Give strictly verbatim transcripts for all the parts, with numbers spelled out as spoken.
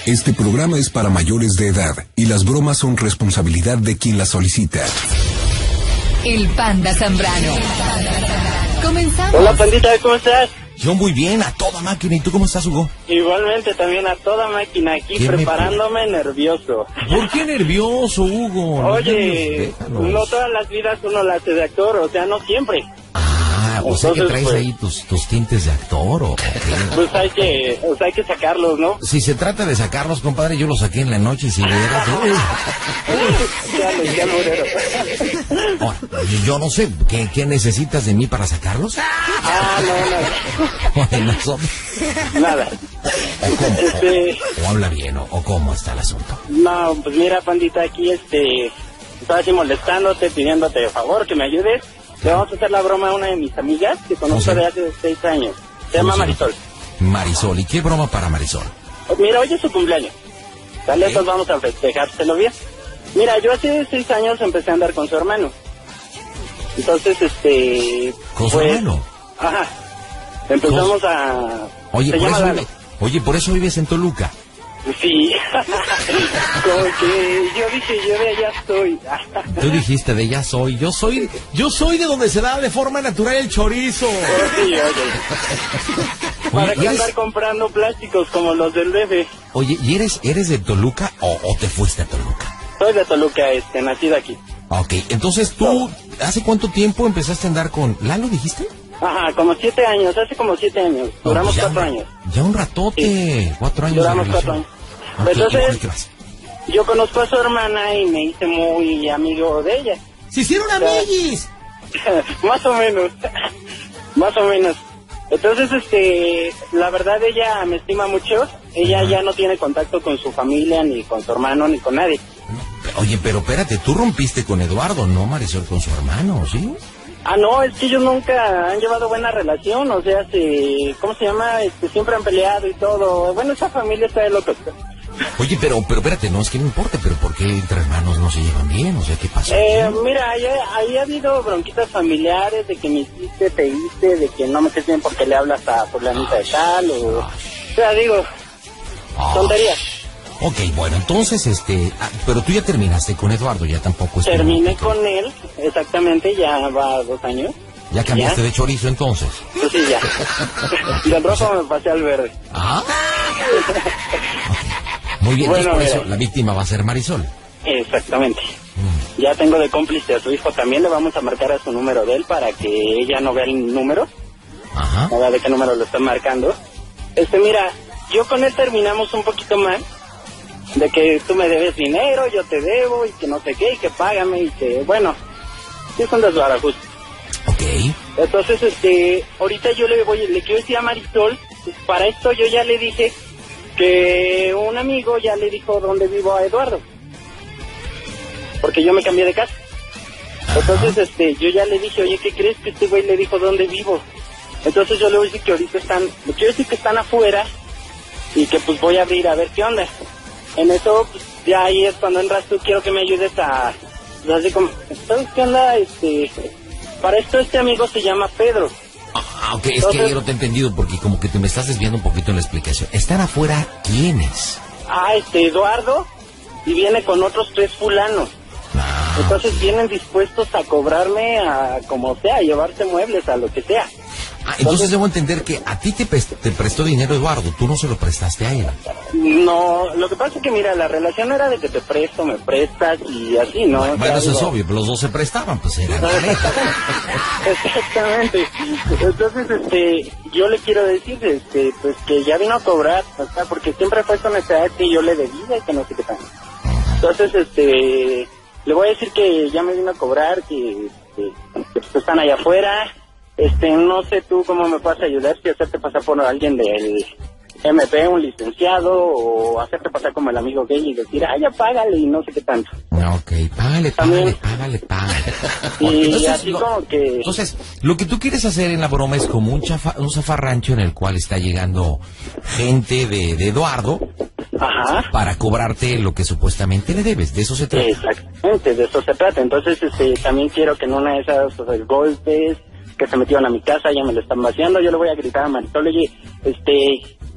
Este programa es para mayores de edad y las bromas son responsabilidad de quien las solicita. El Panda Zambrano. Comenzamos. Hola, pandita, ¿cómo estás? Yo muy bien, a toda máquina. ¿Y tú cómo estás, Hugo? Igualmente, también a toda máquina, aquí preparándome me... nervioso. ¿Por qué nervioso, Hugo? Oye, no todas las vidas uno las hace de actor, o sea, no siempre. Ah, o sea que traes pues, ahí tus, tus tintes de actor, ¿o qué? Pues hay que, o sea, hay que sacarlos, ¿no? Si se trata de sacarlos, compadre, yo los saqué en la noche y si me dieras... Ya lo, ya lo Ahora, yo no sé, ¿qué, ¿qué necesitas de mí para sacarlos? Ah, no, nada. no son... Nada. ¿O cómo? Este... O, o habla bien, o, o cómo está el asunto. No, pues mira, pandita, aquí, este... Estaba así molestándote, pidiéndote de favor que me ayudes. Le vamos a hacer la broma a una de mis amigas que conozco de hace seis años. Se llama Marisol. Marisol, ¿y qué broma para Marisol? Pues mira, hoy es su cumpleaños. Dale, entonces vamos a festejárselo bien. Mira, yo hace seis años empecé a andar con su hermano. Entonces, este... ¿Con su pues, hermano? Ajá. Empezamos ¿Cómo? a... Oye, se por llama eso Dani. vive... Oye, por eso vives en Toluca. Sí. Como que yo dije, yo de allá soy. Tú dijiste de ya soy. Yo soy yo soy de donde se da de forma natural el chorizo. Oh, sí, oye. Para Oye, que ¿eres... andar comprando plásticos como los del D F. Oye, ¿y eres eres de Toluca o, o te fuiste a Toluca? Soy de Toluca, este, nacido aquí. Ok, entonces tú, ¿hace cuánto tiempo empezaste a andar con Lalo, dijiste? Ajá, como siete años, hace como siete años. Duramos no, pues cuatro un, años. Ya un ratote, sí. cuatro años. Duramos cuatro años. Okay, entonces, yo conozco a su hermana y me hice muy amigo de ella. ¡Se hicieron amiguis! Más o menos, más o menos. Entonces, este, la verdad ella me estima mucho. Ella ya no tiene contacto con su familia, ni con su hermano, ni con nadie. Oye, pero espérate, tú rompiste con Eduardo, ¿no, Marisol? Con su hermano, ¿sí? Ah, no, es que ellos nunca han llevado buena relación, o sea, se, ¿cómo se llama? Este, siempre han peleado y todo. Bueno, esa familia está de locos. Oye, pero, pero espérate, no, es que no importa, pero ¿por qué entre hermanos no se llevan bien? O sea, ¿qué pasó? Eh, mira, ahí, ahí ha habido bronquitas familiares de que me hiciste, te hice, de que no me quieres bien porque le hablas a fulanita de tal, o... O sea, digo, tonterías. Ok, bueno, entonces, este, ah, pero tú ya terminaste con Eduardo, ya tampoco es... Terminé con él, exactamente, ya va dos años. ¿Ya cambiaste ¿Ya? de chorizo entonces? Pues sí, ya. Del rojo me pasé al verde. Ah. Muy bien, Bueno, entonces por eso mira. la víctima va a ser Marisol. Exactamente. Mm. Ya tengo de cómplice a su hijo, también le vamos a marcar a su número de él para que ella no vea el número. Ajá. No vea de qué número lo están marcando. Este, mira, yo con él terminamos un poquito mal. De que tú me debes dinero, yo te debo, y que no sé qué, y que págame, y que, bueno, sí es un desbarajuste. Ok. Entonces, este, ahorita yo le voy, le quiero decir a Marisol, pues para esto yo ya le dije que un amigo ya le dijo dónde vivo a Eduardo. Porque yo me cambié de casa. Entonces, este, yo ya le dije, oye, ¿qué crees que este güey le dijo dónde vivo? Entonces yo le voy a decir que ahorita están, le quiero decir que están afuera, y que pues voy a abrir a ver qué onda. En eso, pues, ya ahí es cuando entras tú, quiero que me ayudes a... Así como, ¿sabes qué onda? Este, para esto este amigo se llama Pedro. Ah, ok, es Entonces, que yo no te he entendido porque como que te me estás desviando un poquito en la explicación. ¿Están afuera quiénes? Ah, este, Eduardo, y viene con otros tres fulanos. Ah. Entonces vienen dispuestos a cobrarme a como sea, a llevarse muebles, a lo que sea. Ah, entonces, entonces debo entender que a ti te, te prestó dinero Eduardo, tú no se lo prestaste a él. No, lo que pasa es que mira, la relación era de que te presto, me prestas y así, ¿no? Bueno, o sea, eso digo... es obvio, pero los dos se prestaban, pues era. Exactamente. Entonces, este, yo le quiero decir, este, pues que ya vino a cobrar, o sea, porque siempre fue con esa edad que yo le debía y que no sé qué tal. Entonces, este, le voy a decir que ya me vino a cobrar, que, que, que pues, están allá afuera. Este, no sé tú cómo me puedes ayudar, si hacerte pasar por alguien del M P, un licenciado, o hacerte pasar como el amigo gay y decir, ah, ya págale y no sé qué tanto. Ok, págale, págale, págale, págale. Y entonces, así lo, como que... Entonces, lo que tú quieres hacer en la broma es como un, chafa, un zafarrancho en el cual está llegando gente de, de Eduardo. Ajá. Para cobrarte lo que supuestamente le debes, de eso se trata. Exactamente, de eso se trata. Entonces, este, también quiero que en una de esas, o sea, golpes que se metieron a mi casa, ya me lo están vaciando, yo le voy a gritar a Marisol, oye, este,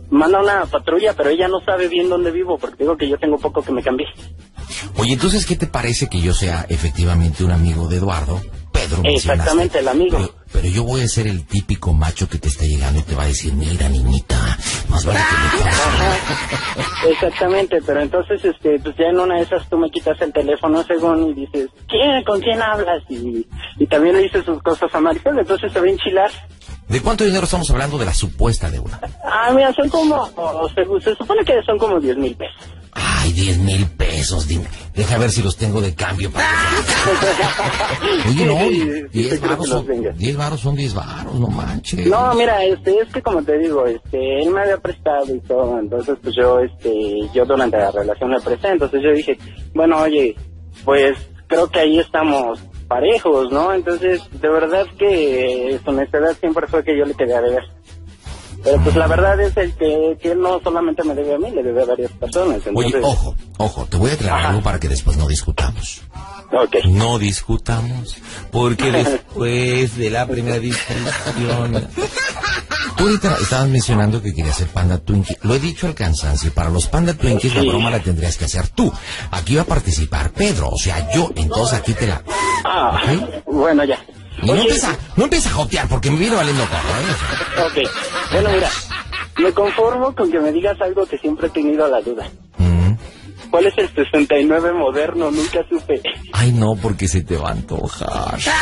manda una patrulla, pero ella no sabe bien dónde vivo, porque digo que yo tengo poco que me cambié. Oye, entonces, ¿qué te parece que yo sea efectivamente un amigo de Eduardo? Pedro, exactamente, el amigo. Pero, pero yo voy a ser el típico macho que te está llegando y te va a decir, mira, niñita, más vale que me Ajá, exactamente, pero entonces, este, pues ya en una de esas tú me quitas el teléfono según y dices, ¿quién? ¿Con quién hablas? Y, y también le dices sus cosas a Marisol, entonces se va a enchilar. ¿De cuánto dinero estamos hablando de la supuesta deuda? Ah, mira, son como, o se, se supone que son como diez mil pesos. Ay, diez mil pesos, dime. Deja ver si los tengo de cambio para que... Oye, no, diez varos son diez varos, son diez varos, no manches. No, mira, este, es que como te digo, este, él me había prestado y todo, entonces pues yo, este, yo durante la relación le presté, entonces yo dije, bueno, oye, pues creo que ahí estamos parejos, ¿no? Entonces, de verdad que su honestidad siempre fue que yo le quería deber. Pero pues la verdad es el que, que él no solamente me debe a mí, le debe a varias personas. Entonces... Oye, ojo, ojo, te voy a aclarar algo para que después no discutamos. Okay. No discutamos, porque después de la primera discusión... Tú ahorita estabas mencionando que querías ser Panda Twinkie. Lo he dicho al cansancio, para los Panda Twinkies sí. La broma la tendrías que hacer tú. Aquí va a participar Pedro, o sea, yo, entonces aquí te la... Ah, ¿okay? Bueno, ya. Y no empieza, no empieza a jotear porque me viene valiendo carro, ¿eh? Ok, bueno, mira, me conformo con que me digas algo que siempre he tenido la duda. Mm. ¿Cuál es el sesenta y nueve moderno? Nunca supe. Ay, no, porque se te va a antojar. Sí,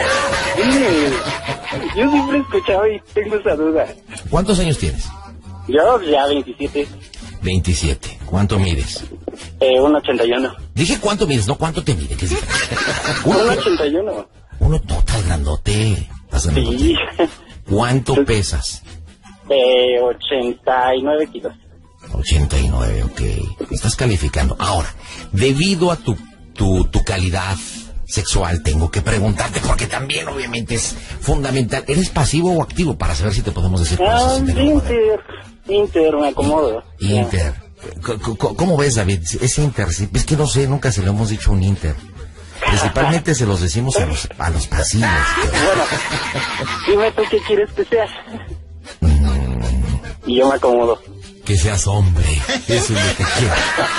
yo siempre he escuchado y tengo esa duda. ¿Cuántos años tienes? Yo ya veintisiete. veintisiete. ¿Cuánto mides? Eh, uno ochenta y uno. Dije cuánto mides, no cuánto te mide. ¿Qué es uno ochenta y uno. Uno total grandote. grandote. Sí. ¿Cuánto pesas? Eh, ochenta y nueve kilos. ochenta y nueve, ok. Estás calificando. Ahora, debido a tu, tu, tu calidad sexual, tengo que preguntarte, porque también obviamente es fundamental. ¿Eres pasivo o activo? Para saber si te podemos decir cosas. Ah, inter, inter, me acomodo. Inter. ¿Cómo ves, David? Es inter, sí. Es que no sé, nunca se lo hemos dicho a un inter. Principalmente se los decimos a los, a los pasivos. Bueno, dime tú qué quieres que seas. Mm. Y yo me acomodo. Que seas hombre, eso es lo que quiero.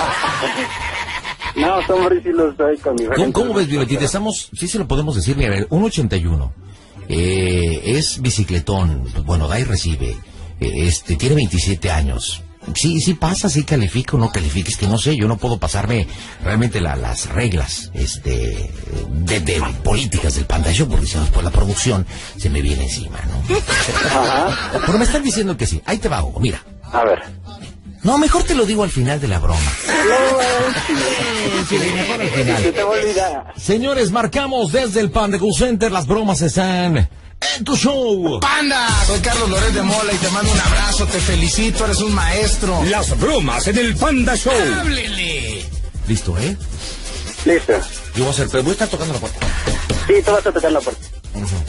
No, hombre sí lo soy con mi ¿Cómo, ¿Cómo ves, Violetita? Estamos, sí se lo podemos decir, mira, uno ochenta y uno. Eh, es bicicletón, bueno, da y recibe. Eh, este, tiene veintisiete años. Sí, sí pasa, sí califica o no califica, es que no sé, yo no puedo pasarme realmente la, las reglas este de, de políticas del Panda Show, porque si no después la producción se me viene encima, ¿no? Ajá. Pero me están diciendo que sí, ahí te va, Hugo, mira. A ver. No, mejor te lo digo al final de la broma. No, sí, sí, mejor al final. Se te va a olvidar. Señores, marcamos desde el Panda Cool Center, las bromas están... en tu show. Panda, soy Carlos Loret de Mola y te mando un abrazo, te felicito, eres un maestro. Las bromas en el Panda Show. ¡Háblele! ¿Listo, eh? Listo. Yo voy a hacer, pero voy a estar tocando la puerta. Sí, tú vas a tocar la puerta. Uh-huh.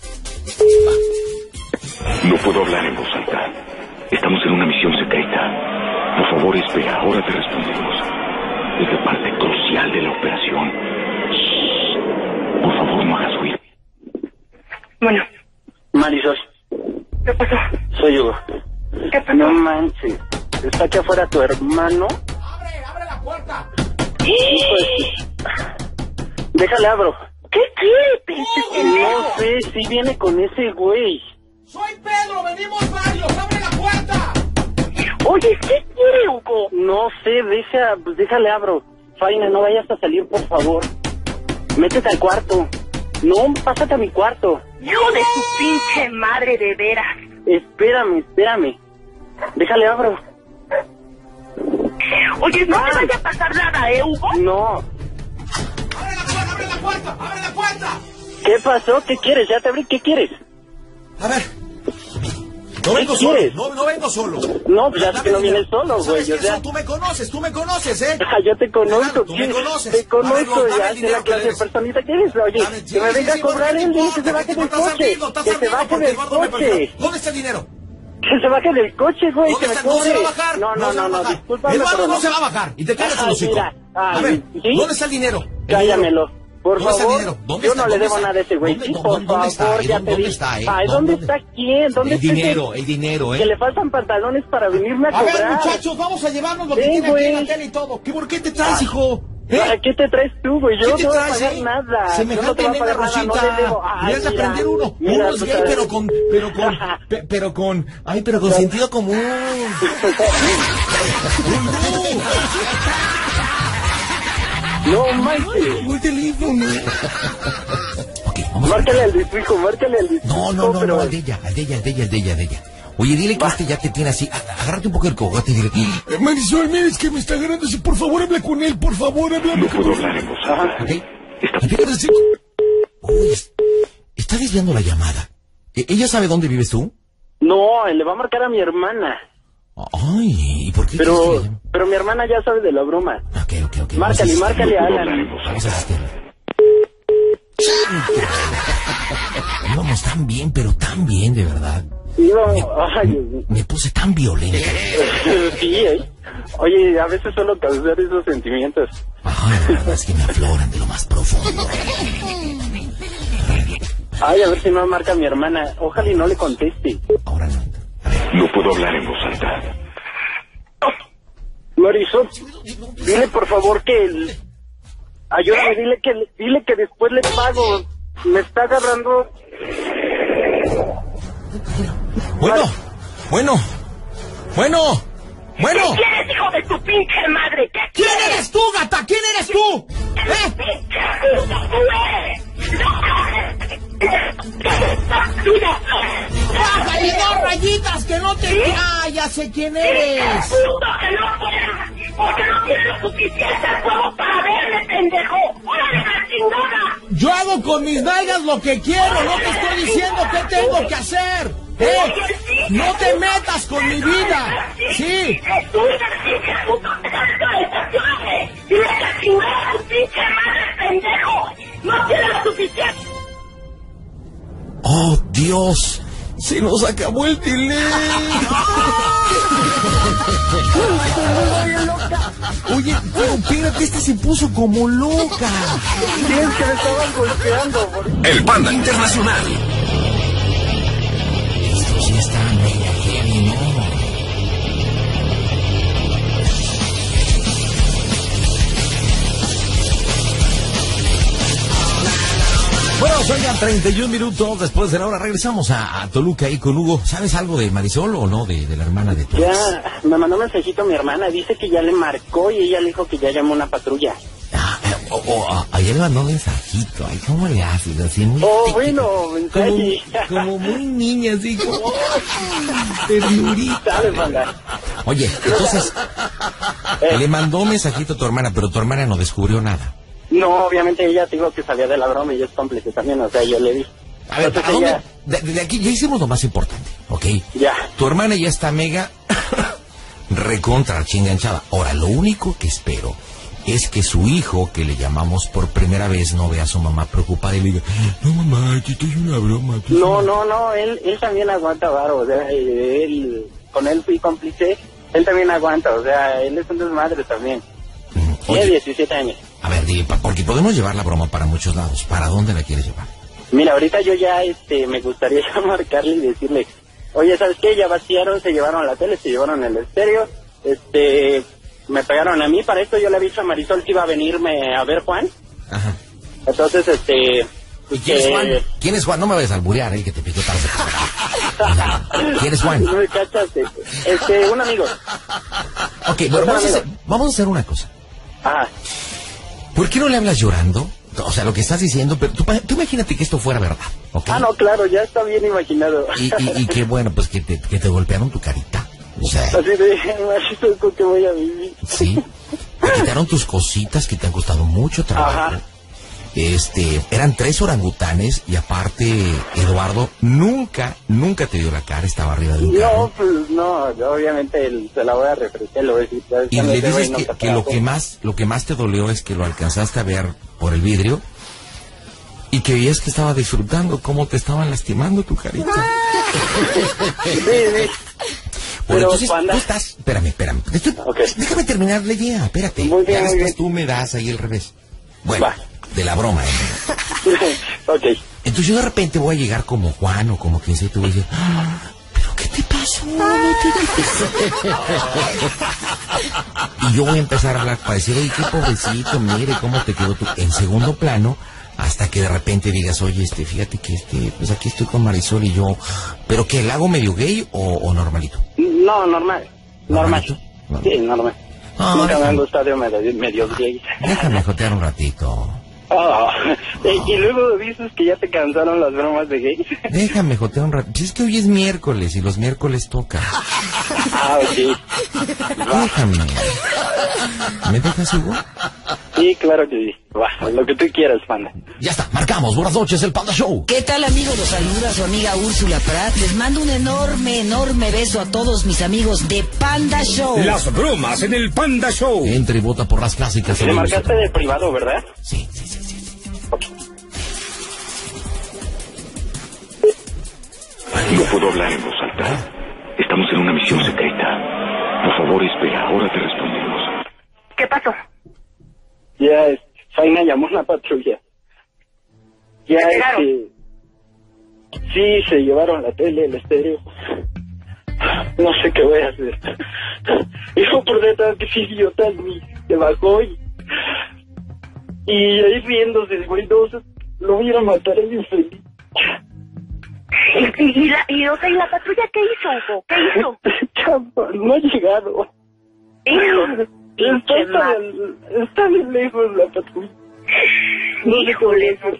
No puedo hablar en voz alta. Estamos en una misión secreta. Por favor, espera, ahora te respondemos. Es la parte crucial de la operación. Shh. Por favor, no hagas ruido. Bueno. Marisol. ¿Qué pasó? Soy Hugo. ¿Qué pasó? No manches. ¿Está aquí afuera tu hermano? ¡Abre, abre la puerta! Sí, pues... Déjale abro. ¿Qué quiere, pinche pendejo? No sé, si viene con ese güey. ¡Soy Pedro! ¡Venimos varios! ¡Abre la puerta! Oye, ¿qué quiere, Hugo? No sé, deja, pues déjale abro. Faina, no vayas a salir, por favor. Métete al cuarto. No, pásate a mi cuarto. Hijo de su pinche madre, de veras. Espérame, espérame. Déjale abro. Oye, no Ay. te vaya a pasar nada, ¿eh, Hugo? No. ¡Abre la puerta! ¡Abre la puerta! ¡Abre la puerta! ¿Qué pasó? ¿Qué quieres? Ya te abrí. ¿Qué quieres? A ver. No vengo ¿Qué solo, quieres? no, no vengo solo. No, pues ya Dame que no dinero. vienes solo, güey. ¿Sabes O qué sea, son? Tú me conoces, tú me conoces, ¿eh? ah, yo te conozco. Claro, tú me ¿qué? conoces. Te A ver, conozco, dame ya el sé dinero la que clase de debes. personita que eres. Oye, Dame, sí, que me sí, venga sí, a cobrar porque él, no dile que se importa, baje que del tú estás coche. ardido, estás Que se ardido baje porque del Eduardo me coche. prefirió. ¿Dónde está el dinero? Que se baje del coche, güey, ¿Dónde que me está? No se cobre. va a bajar. No, no, se va no, a no, bajar. discúlpame, Eduardo pero no no. se va a bajar. Y te callas el Ay, hocico. mira, A ay, ver, ¿sí? ¿dónde está el dinero? El Cállamelo. dinero. Por ¿Dónde está el favor, dinero? ¿Dónde yo está? no le ¿Dónde debo está? nada a ese güey. ¿Dónde, Sí, dónde, por dónde está? favor, ¿Eh? ya ¿Dónde, te dónde di. está? ¿Eh? Ay, ¿Dónde- ¿dónde está quién? ¿Dónde El está ese- dinero, el dinero, ¿eh? Que le faltan pantalones para venirme a A ver, cobrar. muchachos, vamos a llevarnos lo que Sí, tiene aquí güey. en la tele y todo. ¿Qué, ¿Por qué te traes, hijo? ¿Eh? ¿Para qué te traes tú, güey? Yo ¿Qué no te te voy a traes, pagar eh? nada. Yo Semejante no te voy a nena pagar nada, no Rosita. le debo. Ay, Deberías mira, aprender uno. mira, uno es tú gay, sabes. pero con, pero con, pe- pero con, ay, pero con sentido común. No, manches. Muy teléfono. Ok, vamos a... Márcale al de tu hijo, márcale al de tu No, no, hijo, no, pero- no, al de ella, al de ella, al de ella, al de ella, al de ella. Oye, dile que este ya te tiene así. a- Agárrate un poco el cogote y dile. Eh, Marisol, mira, es que me está agarrando así. Por favor, habla con él, por favor, háblame. No puedo hablar en voz alta. ¿Ok? Está Sí. Uy, es- está desviando la llamada. ¿E- ¿Ella sabe dónde vives tú? No, le va a marcar a mi hermana. Ay, ¿y por qué quieres que Pero, le llame? pero mi hermana ya sabe de la broma. Ok, ok, ok. Márcale, vamos a márcale a No puedo hablar en Alan. voz Vamos a alta. asistirle. Íbamos tan bien, pero tan bien, de verdad. Iba, ay, Dios mío. Me puse tan violenta. Sí, ¿eh? Oye, a veces suelo causar esos sentimientos. Ay, la verdad es que me afloran de lo más profundo. Ay, a ver si no marca mi hermana. Ojalá y no le conteste. Ahora no. A ver. No puedo hablar en voz alta. Marisol, dile por favor que... el- Ayúdame, dile que, dile que después le pago. Me está agarrando... Bueno, bueno, bueno, bueno. ¿Quién eres, hijo de tu pinche madre? ¿Qué ¿Quién eres tú, gata? ¿Quién eres tú? ¿Eh? pinche puto tú eres? ¡Bájale dos rayitas que no te... ¡Ah, ya sé quién eres! ¡Puto que no pueda! ¡Porque no tiene lo suficiente huevo para verme, pendejo! ¡Órale, la chingada! Yo hago con mis nalgas lo que quiero, no te estoy diciendo qué tengo que hacer. ¿Eh? No te metas con mi vida. Sí. ¡Tú eres el pinche puto pedazo de tatuaje! ¡Dile que chingada a tu pinche madre, pendejo! ¡No tiene lo suficiente! ¡Oh, Dios! Se nos acabó el teléfono. Oye, pero espérate, esta se puso como loca. Sí, es que me estaban golpeando. por- El Panda Internacional. Esto sí está mega heavy, ¿no? Bueno, son ya treinta y un minutos después de la hora. Regresamos a, a Toluca ahí con Hugo. ¿Sabes algo de Marisol o no? De, de la hermana de tu ex. Ya, me mandó un mensajito mi hermana. Dice que ya le marcó y ella le dijo que ya llamó una patrulla. Ah, eh, o- o, a- ayer le mandó un mensajito. Ay, ¿cómo le haces? Así muy Oh, técnico. bueno, como, mensaje. como muy niña, así como ternurita. Dale, banda. Oye, entonces le mandó un mensajito a tu hermana, pero tu hermana no descubrió nada. No, obviamente ella te dijo que sabía de la broma y es cómplice también, o sea, yo le di. A ver, Entonces ¿a dónde? ella- De, de aquí ya hicimos lo más importante, ¿ok? Ya. Tu hermana ya está mega recontra chinganchada. Ahora, lo único que espero es que su hijo, que le llamamos por primera vez, no vea a su mamá preocupada y le diga, no mamá, que esto es una broma. que es No, una-". no, no, él, él también aguanta varo, o sea, él, con él fui cómplice, él también aguanta, o sea, él es un desmadre también. Mm, Tiene Oye, diecisiete años. a ver, dime, pa- porque podemos llevar la broma para muchos lados. ¿Para dónde la quieres llevar? Mira, ahorita yo ya, este, me gustaría ya marcarle y decirle, oye, ¿sabes qué? Ya vaciaron, se llevaron la tele, se llevaron el estéreo, este, me pegaron a mí, para esto yo le aviso a Marisol que iba a venirme a ver Juan, Ajá. entonces, este... ¿Y quién es eh, Juan? ¿Quién es Juan? No me vayas a alburear, el que te picó tarde. ¿Quién es Juan? No me cachaste. Este, un amigo. Ok, bueno, vamos a, hacer, vamos a hacer una cosa. Ah, ¿Por qué no le hablas llorando? O sea, lo que estás diciendo, pero tú, pa- tú imagínate que esto fuera verdad, ¿ok? ah, no, claro, ya está bien imaginado. Y, y, y que bueno, pues que te, que te golpearon tu carita. O sea, Así de, machito, ¿con qué voy a vivir? sí. Te quitaron tus cositas que te han costado mucho trabajo. Ajá. Este, eran tres orangutanes y aparte, Eduardo nunca, nunca te dio la cara, estaba arriba de un No, carro. pues no, yo obviamente el- se la voy a refrescar, le voy a decir. ¿sabes Y qué? le Ese güey dices no que, está que lo trabajo. que más, lo que más te dolió es que lo alcanzaste a ver por el vidrio y que veías que estaba disfrutando cómo te estaban lastimando tu carita. Sí, sí. Bueno, Pero, entonces panda- tú estás, espérame, espérame, Estoy- Ok. déjame terminar la idea, espérate. Muy bien, ya muy después bien. tú me das ahí el revés. Bueno, Va. de la broma, ¿eh? Ok. Entonces yo de repente voy a llegar como Juan o como quien sea y te voy a decir, ah, ¿pero qué te pasó? No te y yo voy a empezar a hablar para decir, oye, qué pobrecito, mire cómo te quedó tú. En segundo plano, hasta que de repente digas, oye, este, fíjate que este, pues aquí estoy con Marisol y yo, ¿pero qué, el hago medio gay o, o normalito? No, normal. Normal. ¿Normalito? Sí, normal. Ah, Nunca me déjame, han gustado medio, medio gays. déjame jotear un ratito. Oh, y, y luego dices que ya te cansaron las bromas de gays. Déjame jotear un ratito. Pues es que hoy es miércoles y los miércoles toca. Ah, ok. Déjame. ¿Me dejas, Hugo? Sí, claro que sí. Va, lo que tú quieras, Panda. Ya está, marcamos. Buenas noches, el Panda Show. ¿Qué tal, amigos? Los saluda su amiga Úrsula Prat. Les mando un enorme, enorme beso a todos mis amigos de Panda Show. Las bromas en el Panda Show. Entra y vota por las clásicas. Le marcaste de privado, ¿verdad? Sí, sí, sí, sí. sí. No puedo hablar en voz alta. Estamos en una misión secreta. Por favor, espera. Ahora te respondemos. ¿Qué pasó? Ya, este, Faina llamó a la patrulla. Ya, ¿Se llegaron? este... Sí, se llevaron la tele, el estéreo. No sé qué voy a hacer. Hijo por detrás, que sí, idiota, y se bajó y... Y ahí riéndose, güey, no, se- lo voy a ir a matar, es infeliz. ¿Y, y, la, y, o sea, ¿y la patrulla qué hizo, Hugo? ¿Qué hizo? Chapa, no ha llegado. Hijo. Está, Pinche está, ma- bien- está bien lejos la patrulla. No sé cómo Híjole, hacer.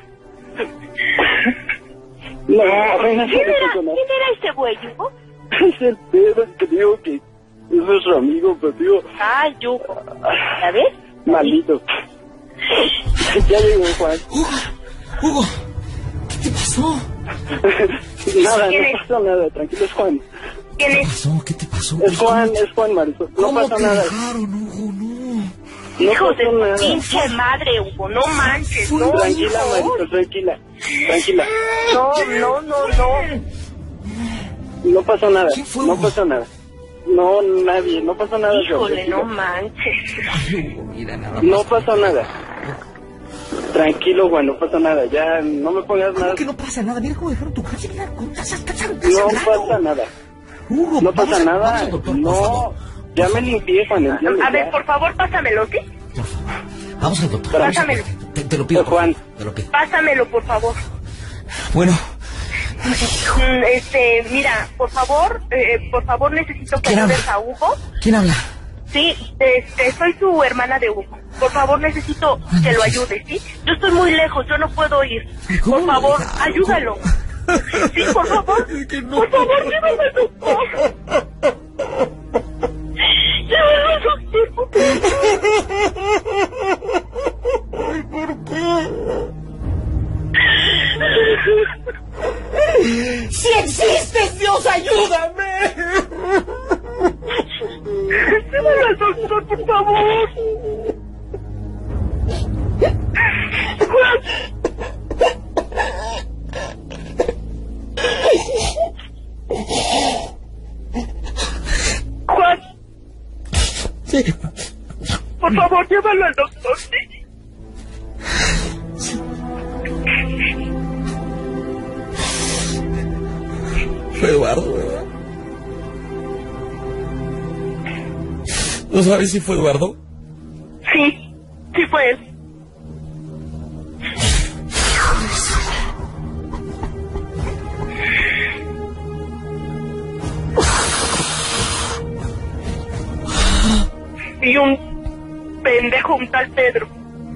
No, apenas ¿Quién se era, con ¿Quién era ese güey, Hugo? Es el Pedro que digo que es nuestro amigo, pero digo, Ay, Hugo. ¿Ya ves? maldito. Ya llegó Juan. Hugo, ¿qué te pasó? Nada, ¿Quién no es? pasa nada, tranquilo, es Juan. ¿Quién ¿Qué es? pasó? ¿Qué te pasó? Es Juan, es Juan Marisol. No ¿Cómo pasa te nada. dejaron, Hugo? No. No Hijos de pasó tu nada. pinche madre, Hugo. No manches, no, Tranquila, hijo. Marisol, tranquila. Tranquila. No, no, no, no. No pasó nada. ¿Quién fue, No Hugo? pasó nada. No, nadie, no pasó nada. Híjole, tranquilo. no manches. Ay, Hugo, mira, nada más. No pasó nada. Tranquilo, Juan, no pasa nada. Ya, no me pongas ¿Cómo nada. que no pasa nada? Mira cómo dejaron tu coche. Mira, cómo estás, estás, estás No sangrando. pasa nada. Hugo, No vamos pasa a- nada. vamos al doctor, por No, favor. ya me limpié, Juan, ¿entiendes? A ver, Ya. por favor, pásamelo, ¿sí? Por favor. Vamos al doctor. Pero- Pásamelo. Te, te lo pido, por Juan. favor. Te lo pido. Pásamelo, por favor. Bueno, Mm, Este, mira, por favor, eh, por favor necesito que ¿Quién habla? ayudes a Hugo. ¿quién habla? Sí, este, soy su hermana de Hugo. Por favor, necesito que lo ayudes, ¿sí? Yo estoy muy lejos, yo no puedo ir. ¿Cómo Por lo favor, dejaron? ayúdalo. Sí, por favor. Es que no. Por favor, llévame al doctor. Llévame al doctor, por ¡Si existes, Dios, ayúdame! Llévame al doctor, por favor. Juan. Juan, Sí. por favor, llévalo al doctor, ¿sí? Fue Eduardo, ¿verdad? ¿No sabes si fue Eduardo? Sí, sí fue él. Y un pendejo, un tal Pedro.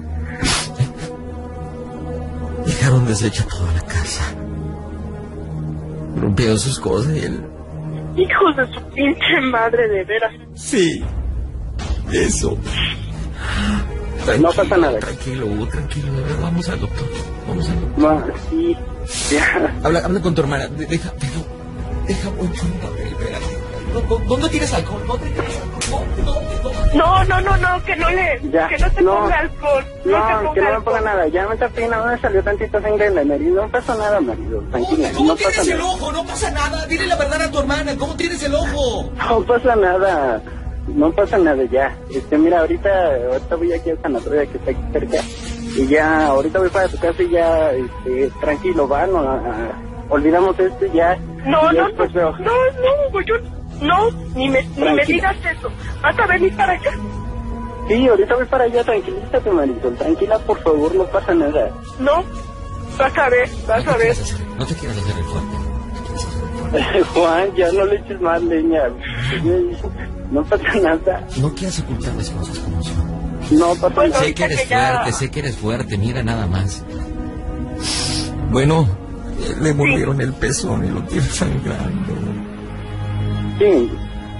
Dejaron deshecha toda la casa. Rompieron sus cosas y él... Hijos de su pinche madre, de veras. Sí. Eso. No pasa nada. Tranquilo, Hugo, tranquilo. A ver, vamos al doctor. Vamos al doctor. No, sí, ya. Habla, habla con tu hermana. De- Deja, deja, deja, voy por un papel, espérate. ¿Dó- ¿Dónde tienes alcohol? ¿Dónde tienes alcohol? ¿Dónde, dónde, dónde? No, no, no, no, que no le, Ya, que no te no. ponga alcohol. No, te No, ponga que no me alcohol. ponga nada. Ya me tapé, nada me salió tantita sangre en la nariz. No pasa nada, marido. Tranquila, ¿Cómo no pasa tienes el nada. ojo? No pasa nada. Dile la verdad a tu hermana. ¿Cómo tienes el ojo? No pasa nada. No pasa nada ya. Este, mira, ahorita, ahorita voy aquí al sanatorio que está aquí cerca. Y ya, ahorita voy para tu casa y ya, este, tranquilo, va, no, a, a, olvidamos esto y ya. No, y ya no, después no, veo. no, no, Hugo, yo, no, ni me, ni me digas eso. ¿Vas a venir para acá? Sí, ahorita voy para allá, tranquilízate, Marisol, tranquila, por favor, no pasa nada. No, vas a ver, vas No a te ver. quieras hacer- No te quieras hacer el fuerte. Juan, ya no le eches más leña. No pasa nada. No quieras ocultar las cosas como son. No pasa Pues, nada. Sé que eres que ya- fuerte, sé que eres fuerte, mira nada más. Bueno, le mordieron el pezón y lo tiene sangrando. Sí.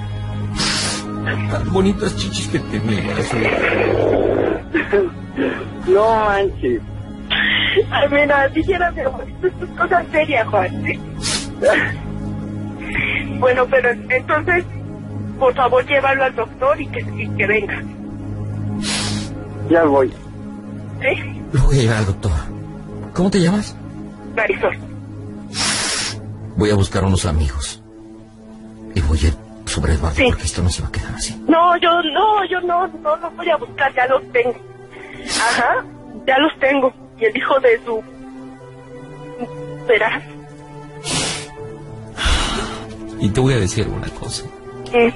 Tan bonitas chichis que tenía. Eso. No manches. Ay, mira, dijera, pero esto es cosa seria, Juan. ¿Sí? Bueno, pero entonces, por favor, llévalo al doctor y que, y que venga. Ya voy. ¿Sí? Lo voy a llevar al doctor. ¿Cómo te llamas? Marisol. Voy a buscar unos amigos. Y voy a ir sobre Eduardo Sí. porque esto no se va a quedar así. No, yo no, yo no, no los voy a buscar, ya los tengo. Ajá, ya los tengo. Y el hijo de su... Verás. Y te voy a decir una cosa. Mm.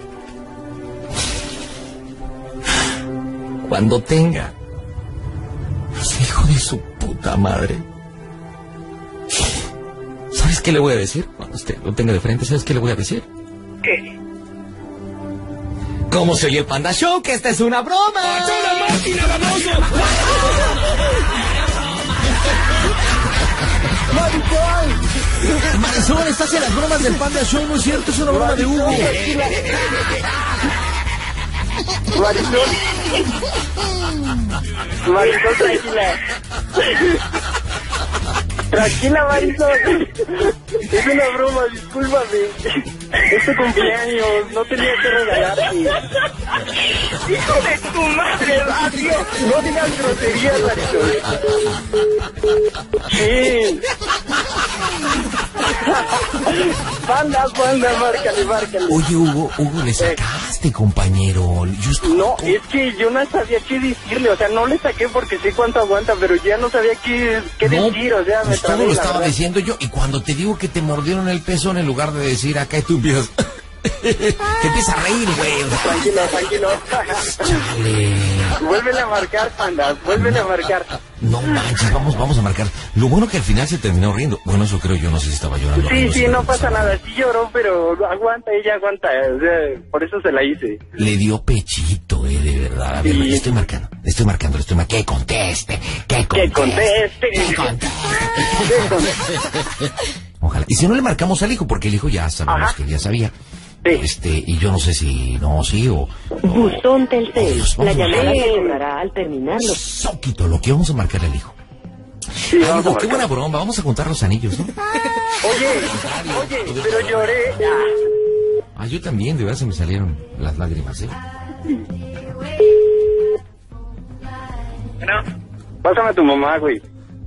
Cuando tenga ese hijo de su puta madre, ¿sabes qué le voy a decir? Cuando usted lo tenga de frente, ¿sabes qué le voy a decir? ¿Qué? ¿Cómo se oye el Panda Show? ¡Que esta es una broma! ¡Es una máquina, baboso! Marisol, Marisol, estás en las bromas del Panda Show, no es cierto, es una broma de Hugo. Marisol. Marisol, tranquila. Tranquila, Marisol. Es una broma, discúlpame. Es tu cumpleaños, no tenía que regalarte. Hijo de tu madre, radio. No digas groserías, Marisol. Sí. Panda, panda, márcale, márcale. Oye, Hugo, Hugo, le sacaste, compañero. Yo estoy... No, es que yo no sabía qué decirle, o sea, no le saqué porque sé cuánto aguanta, pero ya no sabía qué, qué No, decir, o sea, me pues todo trabé, lo la estaba verdad. diciendo yo. Y cuando te digo que te mordieron el pezón, en lugar de decir acá, tú empiezas... te empiezas a reír, güey. O sea, Tranquilo, tranquilo. chale. Vuélvele a marcar, panda, vuélvele a marcar. No manches, vamos, vamos a marcar. Lo bueno que al final se terminó riendo. Bueno, eso creo yo, no sé si estaba llorando. Sí, no sí, sé. no pasa nada, sí lloró, pero aguanta, ella aguanta, o sea, por eso se la hice. Le dio pechito, eh, de verdad. A ver, Sí. le estoy marcando, le estoy marcando, le estoy marcando. Que conteste, que Que conteste. conteste. Que conteste. Que conteste. Ojalá. Y si no le marcamos al hijo, porque el hijo ya sabemos Ajá. que ya sabía. Sí. Este, y yo no sé si no, sí o... Buzón Telcel. Dios, La vamos a llamada ver. se cobrará al terminarlo. Soquito, lo que vamos a marcarle al hijo. Sí, Ay, vamos a Hugo, qué marcar. buena broma, vamos a contar los anillos, ¿no? Oye, oye, pero lloré. Ah, yo también, de verdad se me salieron las lágrimas, ¿eh? ¿No? Pásame a tu mamá, güey.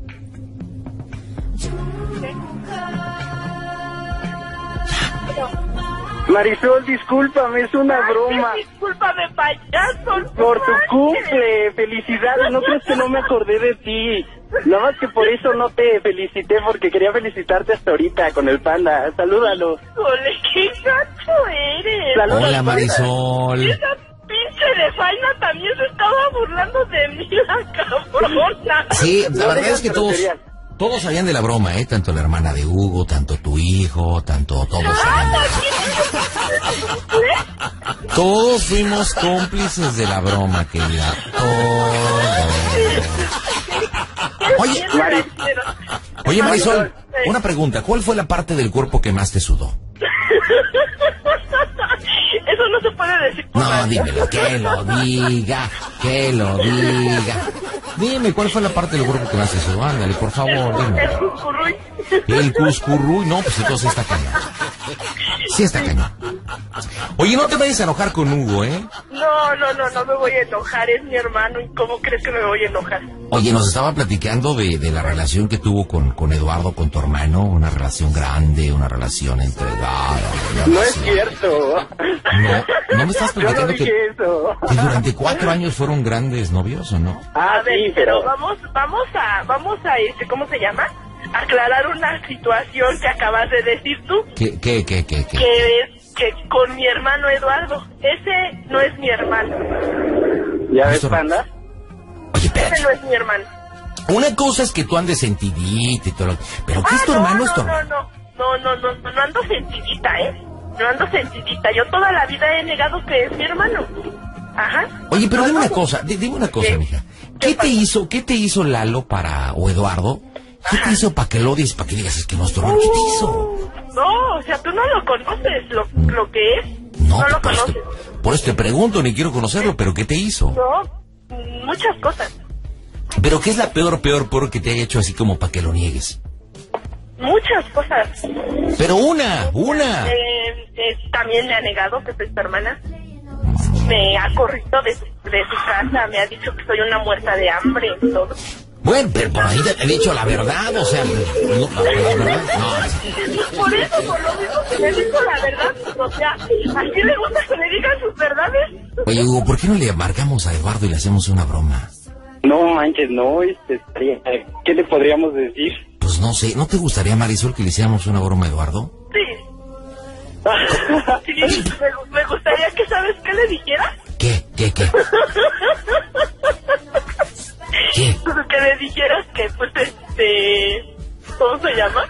Marisol, discúlpame, es una broma. Discúlpame, payaso. Por tu cumple, felicidades, no crees que no me acordé de ti. Nada más que por eso no te felicité, porque quería felicitarte hasta ahorita con el panda. Salúdalo. Ole, qué gacho eres. Saluda al Hola, panda. Marisol. Esa pinche de Faina también se estaba burlando de mí, la cabrona. Sí, la No verdad digas es que todos, groserías. todos sabían de la broma, ¿eh? Tanto la hermana de Hugo, tanto tu hijo, tanto todos sabían de la broma. Todos fuimos cómplices de la broma, querida. Todos. Oye, Mari- Oye, Marisol, una pregunta. ¿Cuál fue la parte del cuerpo que más te sudó? Eso no se puede decir por No, radio. dímelo, que lo diga, que lo diga. Dime, ¿cuál fue la parte del cuerpo que más te sudó? Ándale, por favor, dime. El cucurruy. El cuscurruy, no, pues entonces está cañón. Sí está cañón. Oye, no te vayas a enojar con Hugo, ¿eh? No, no, no, no me voy a enojar, es mi hermano. ¿Y cómo crees que me voy a enojar? Oye, nos estaba platicando de, de la relación que tuvo con, con Eduardo, con tu hermano. Una relación grande, una relación entregada. una No es relación- cierto. No, no me estás Yo no platicando dije que, eso. que durante cuatro años fueron grandes novios, ¿o no? Ah, A ver, sí, Sí, pero... pero vamos, vamos a, vamos a, este, ¿cómo se llama? Aclarar una situación que acabas de decir tú. ¿Qué, qué, qué, qué? qué? Que es que con mi hermano Eduardo. Ese no es mi hermano. ¿Ya ves, Panda? Oye, espérate. Ese no es mi hermano. Una cosa es que tú andes sentidita y todo lo... Pero ¿qué ah, es tu no, hermano? No, es tu no, hermano. no, no, no, no, no ando sentidita, ¿eh? No ando sentidita. Yo toda la vida he negado que es mi hermano. Ajá. Oye, pero no, dime no, una cosa, d- dime una cosa, ¿Qué? mija. ¿Qué, ¿Qué te hizo, qué te hizo Lalo para, o Eduardo? ¿Qué te hizo para que lo odies, para que digas es que no es tu hermano? ¿Qué te hizo? No, o sea, tú no lo conoces, lo, lo que es. No, No lo por, eso conoces. te, por eso te pregunto, ni quiero conocerlo, pero ¿qué te hizo? No, muchas cosas. ¿Pero qué es la peor, peor, peor que te haya hecho así como para que lo niegues? Muchas cosas. Pero una, una. Eh, eh, también me ha negado que soy su hermana. Me ha corrido de su, de su casa, me ha dicho que soy una muerta de hambre y todo. Bueno, pero por ahí te he dicho la verdad, o sea, no, la, la verdad, no. Por eso, por lo mismo que me dijo la verdad, o sea, ¿a quién le gusta que le digan sus verdades? Oye, Hugo, ¿por qué no le marcamos a Eduardo y le hacemos una broma? No manches, no, este, estaría- ¿qué le podríamos decir? Pues no sé, ¿no te gustaría, Marisol, que le hiciéramos una broma a Eduardo? Sí. Sí, me, me gustaría que, ¿sabes qué le dijera? ¿Qué? ¿Qué? ¿Qué? ¿Qué? Que le dijeras que, pues, este... ¿Cómo se llama?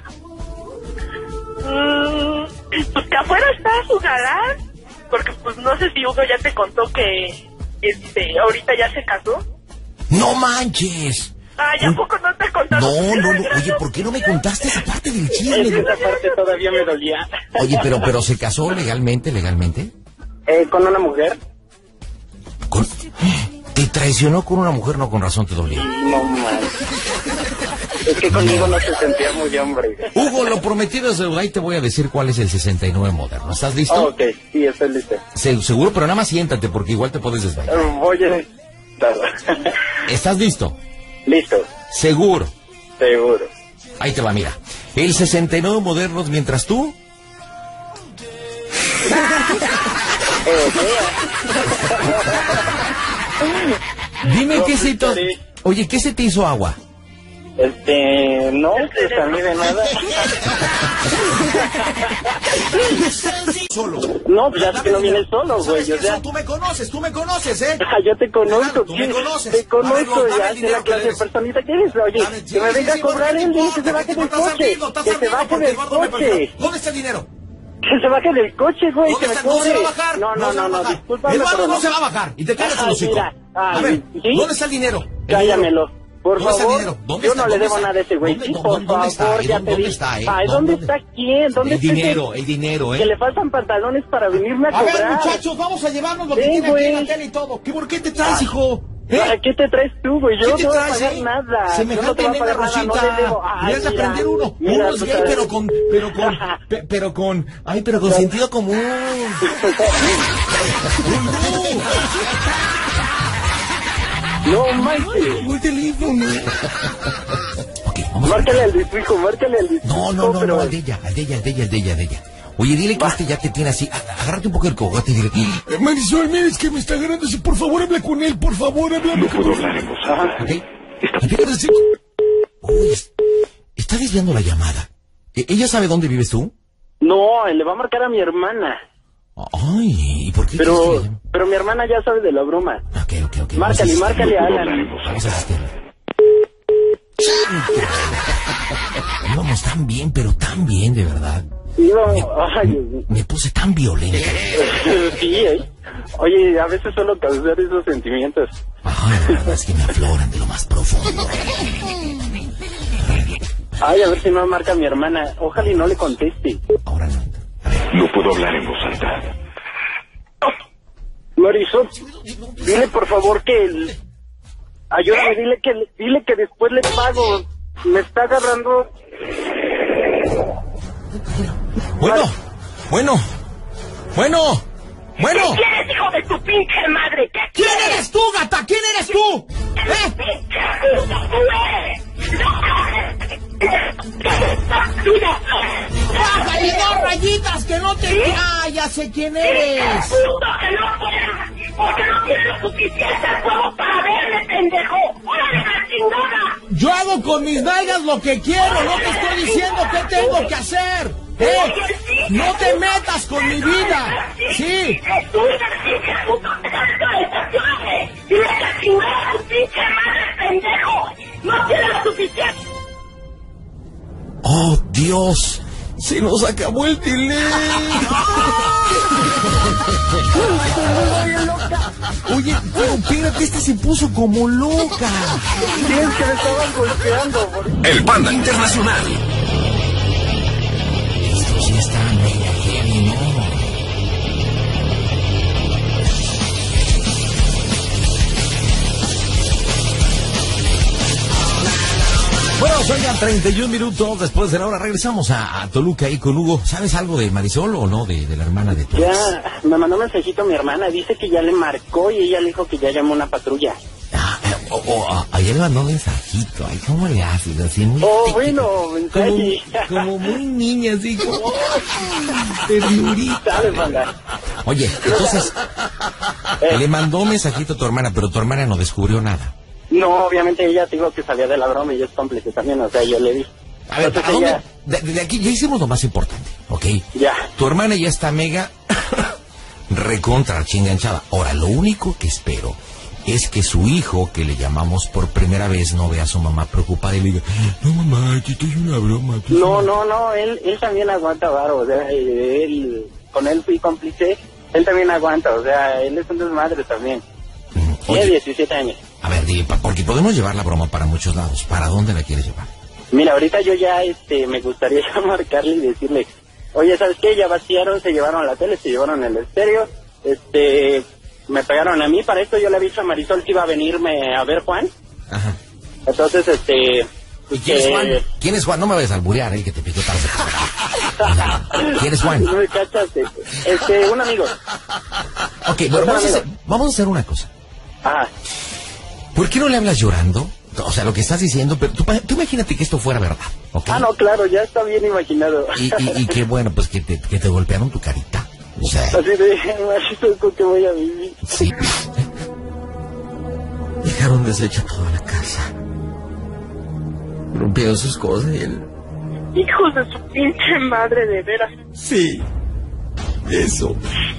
Mm, pues que afuera está su galán. Porque, pues, no sé si Hugo ya te contó que, este, ahorita ya se casó. ¡No manches! Ay, ¿a poco no te contaron? No, no, no. Oye, ¿por qué no me contaste esa parte del chisme? Esa parte todavía me dolía. Oye, pero, pero ¿se casó legalmente, legalmente? Eh, ¿con una mujer? Con... ¿Te traicionó con una mujer? No, con razón te dolía. No manches. Es que conmigo no se sentía muy hombre. Hugo, lo prometido es deuda. Ahí te voy a decir cuál es el sesenta y nueve moderno. ¿Estás listo? Oh, ok, sí, estoy listo. Se- seguro, pero nada más siéntate porque igual te puedes desmayar. Eh, Voy a... ¿Estás listo? Listo, Seguro. seguro. Ahí te va, mira. El sesenta y nueve modernos, mientras tú... Dime qué se hizo... Oye, ¿qué se te hizo agua? Este, no, pues a mí de nada. Solo. No, pues ya es que no vienes solo, güey, ¿Sabes o qué sea... son? Tú me conoces, tú me conoces, ¿eh? Ah, yo te conozco, Claro, tú me ¿qué? conoces. Te conozco, Dame, dame ya el sé dinero la que clase de eres. personita que eres, oye, Dame, sí, que me sí, venga sí, a cobrar no él, dile que se importa, baje del estás coche, ardiendo, estás que se ardiendo baje porque del Eduardo me coche, pagó. ¿Dónde está el dinero? que se baje del coche, güey, ¿Dónde que me está? No se cobre. va a bajar. No, no, se va no, a no, bajar. discúlpame, Eduardo pero no no. se va a bajar. Y te callas el Ay, hocico. mira, A ay, ver, ¿sí? ¿dónde está el dinero? El Cállamelo. dinero. Por ¿Dónde está el favor, dinero? ¿Dónde yo está? no le ¿Dónde debo está? nada a ese güey. ¿Dónde- Sí, dónde- por dónde está? favor, ¿Eh? ya ¿Dónde te di. está, eh? Ay, ¿Dónde- ¿dónde está quién? ¿Dónde El está ese- dinero, el dinero, Que ¿eh? le faltan pantalones para venirme a A ver, cobrar. muchachos, vamos a llevarnos lo que Sí, tiene aquí en la güey. tele y todo. ¿Qué, ¿Por qué te traes, hijo? ¿Para ¿Eh? qué te traes tú, güey? Yo ¿Qué no te te voy a traes, pagar eh? nada. Yo no Semejante te voy a nena pagar nada, no Rosita. le debo. Ay, Debes de mira, aprender uno. mira, Uno es tú gay, sabes. pero con, pero con, pe- pero con, ay, pero con sentido común. No, manches. Un teléfono. Ok, vamos a... Márcale al de tu hijo, márcale al de tu No, hijo, no, no, pero... no, al de ella, al de ella, al de ella, al de ella, al de ella. Oye, dile que este ya te tiene así. a- Agárrate un poco el cogote y dile... Eh, Marisol, mira, es que me está agarrando así. Por favor, habla con él, por favor, habla No con puedo él. hablar en voz alta. ¿Ok? Está Quiero decir- Uy, es- está desviando la llamada. ¿E- ¿Ella sabe dónde vives tú? No, le va a marcar a mi hermana. Ay, ¿y por qué Pero, quieres que la llame? pero mi hermana ya sabe de la broma. Ok, ok, ok. Márcale, vamos a márcale a No puedo hablar Alan. en voz Vamos a alta. asistirle. Íbamos tan bien, pero tan bien, de verdad. Iba, ay, Me puse tan violenta. sí, ¿eh? Oye, a veces solo causar esos sentimientos. Ay, la verdad es que me afloran de lo más profundo. Ay, a ver si no marca a mi hermana. Ojalá y no le conteste. Ahora no. No puedo hablar en voz alta. Marisol, dile por favor que... el- Ayúdame, dile que, dile que después le pago. Me está agarrando... Bueno, bueno, bueno, bueno. ¿Quién eres, hijo de tu pinche madre? ¿Qué ¿Quién eres tú, gata? ¿Quién eres tú? ¿Eh? pinche puta tú eres? ¡Bájale dos rayitas que no te... ¡Ah, ya sé quién eres! ¡Puto que no pueda! ¡Porque no tienes lo suficiente como para verme, pendejo! ¡Órale, chingada! Yo hago con mis nalgas lo que quiero, no te estoy diciendo qué tengo que hacer. ¿Eh? No te metas con mi vida. Sí. ¡Y la chingada, pinche madre, pendejo! ¡No tienes suficiente! ¡Oh, Dios! ¡Se nos acabó el teléfono! Oye, pero espérate, este se puso como loca. Sí, es que me estaban golpeando. El Panda Internacional. Esto sí está media heavy, ¿no? Bueno, oigan, treinta y un minutos después de la hora. Regresamos a, a Toluca ahí con Hugo. ¿Sabes algo de Marisol o no? De, de la hermana de tu ex. Ya, me mandó un mensajito mi hermana. Dice que ya le marcó y ella le dijo que ya llamó una patrulla. Ah, eh, oh, oh, ah, ayer le mandó un mensajito. Ay, ¿cómo le haces? Así muy Oh, tequi- bueno, mensaje. Como, como muy niña, así como... ternurita. Dale, Panda. Oye, entonces... Le mandó un mensajito a tu hermana, pero tu hermana no descubrió nada. No, obviamente ella te digo que sabía de la broma y yo es cómplice también, o sea, yo le di. A ver, Entonces ¿a dónde? ella- De, de aquí ya hicimos lo más importante, ¿ok? Ya. Tu hermana ya está mega recontra chinganchada. Ahora, lo único que espero es que su hijo, que le llamamos por primera vez, no vea a su mamá preocupada y le diga, no mamá, aquí estoy una broma. aquí No, estoy no, no, él, él también aguanta varo, o sea, él, con él fui cómplice, él también aguanta, o sea, él es un desmadre también. Mm, Tiene Oye, diecisiete años. a ver, di, pa- porque podemos llevar la broma para muchos lados. ¿Para dónde la quieres llevar? Mira, ahorita yo ya, este, me gustaría ya marcarle y decirle, oye, ¿sabes qué? Ya vaciaron, se llevaron la tele, se llevaron el estéreo, este, me pegaron a mí, para esto yo le aviso a Marisol que iba a venirme a ver Juan, Ajá. entonces, este... ¿Y quién es eh, Juan? ¿Quién es Juan? No me vayas a alburear, eh, que te pidió tarde. O sea, ¿quién es Juan? No me cachaste. Este, un amigo. Ok, bueno, vamos a, hacer, vamos a hacer una cosa. Ah, ¿Por qué no le hablas llorando? O sea, lo que estás diciendo, pero tú, tú imagínate que esto fuera verdad, ¿ok? ah, no, claro, ya está bien imaginado. Y, y, y que bueno, pues que te, que te golpearon tu carita. O sea, Así de, machito, ¿con qué voy a vivir? sí. Dejaron deshecha toda la casa. Rompieron sus cosas y él... Hijos de su pinche madre, de veras. Sí, eso.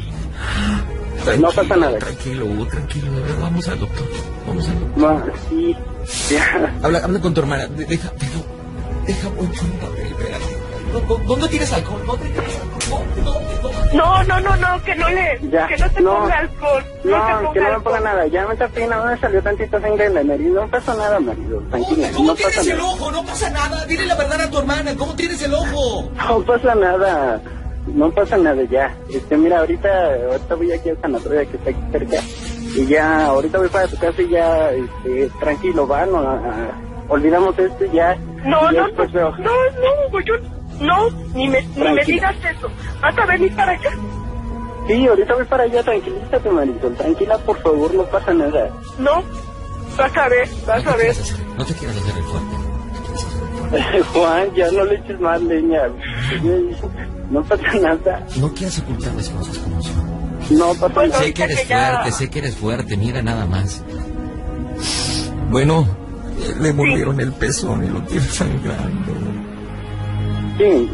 No pasa nada. Tranquilo, Hugo, tranquilo. A ver, vamos al doctor. Vamos al doctor. No, sí, ya. Habla, habla con tu hermana. De- Deja, deja, deja, voy por un papel, espérate. ¿Dó- dó- ¿Dónde tienes alcohol? ¿Dónde tienes alcohol? ¿Dónde, dónde, dónde? No, no, no, no, que no le, Ya, que no te no. ponga alcohol. No, te No, ponga que no me alcohol. ponga nada. Ya me tapé, nada más salió tantita sangre en la nariz. No pasa nada, marido. Tranquila, ¿Cómo no tienes pasa el nada. ojo? No pasa nada. Dile la verdad a tu hermana. ¿Cómo tienes el ojo? No pasa nada. No pasa nada ya. Este, mira, ahorita, ahorita voy aquí al sanatorio que está aquí cerca. Y ya, ahorita voy para tu casa y ya, este, tranquilo, va, no, ah, olvidamos esto y ya. No, y ya no, no, después veo. no, no, Hugo, yo, no, ni me, ni me Tranquila. digas eso. ¿Vas a venir para acá? Sí, ahorita voy para allá, tranquilízate, Marisol. Tranquila, por favor, no pasa nada. No, vas a ver, vas a ver. No te quieras hacer el fuerte. No te quieras hacer el fuerte. Juan, ya no le eches más leña. No pasa nada. No quieras ocultar las cosas como son. No pasa Bueno, nada. Sé que eres que ya- fuerte, sé que eres fuerte, mira nada más. Bueno, eh, le mordieron el pezón y lo tiene sangrando. Sí.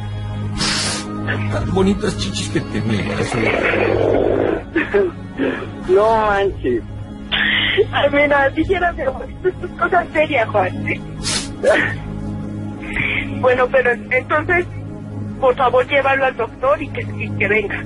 Tan bonitas chichis que tenía. Eso. No manches. Ay, mira, dijera mi amor, esto es cosa seria, Juan. Bueno, pero entonces, por favor, llévalo al doctor y que, y que venga.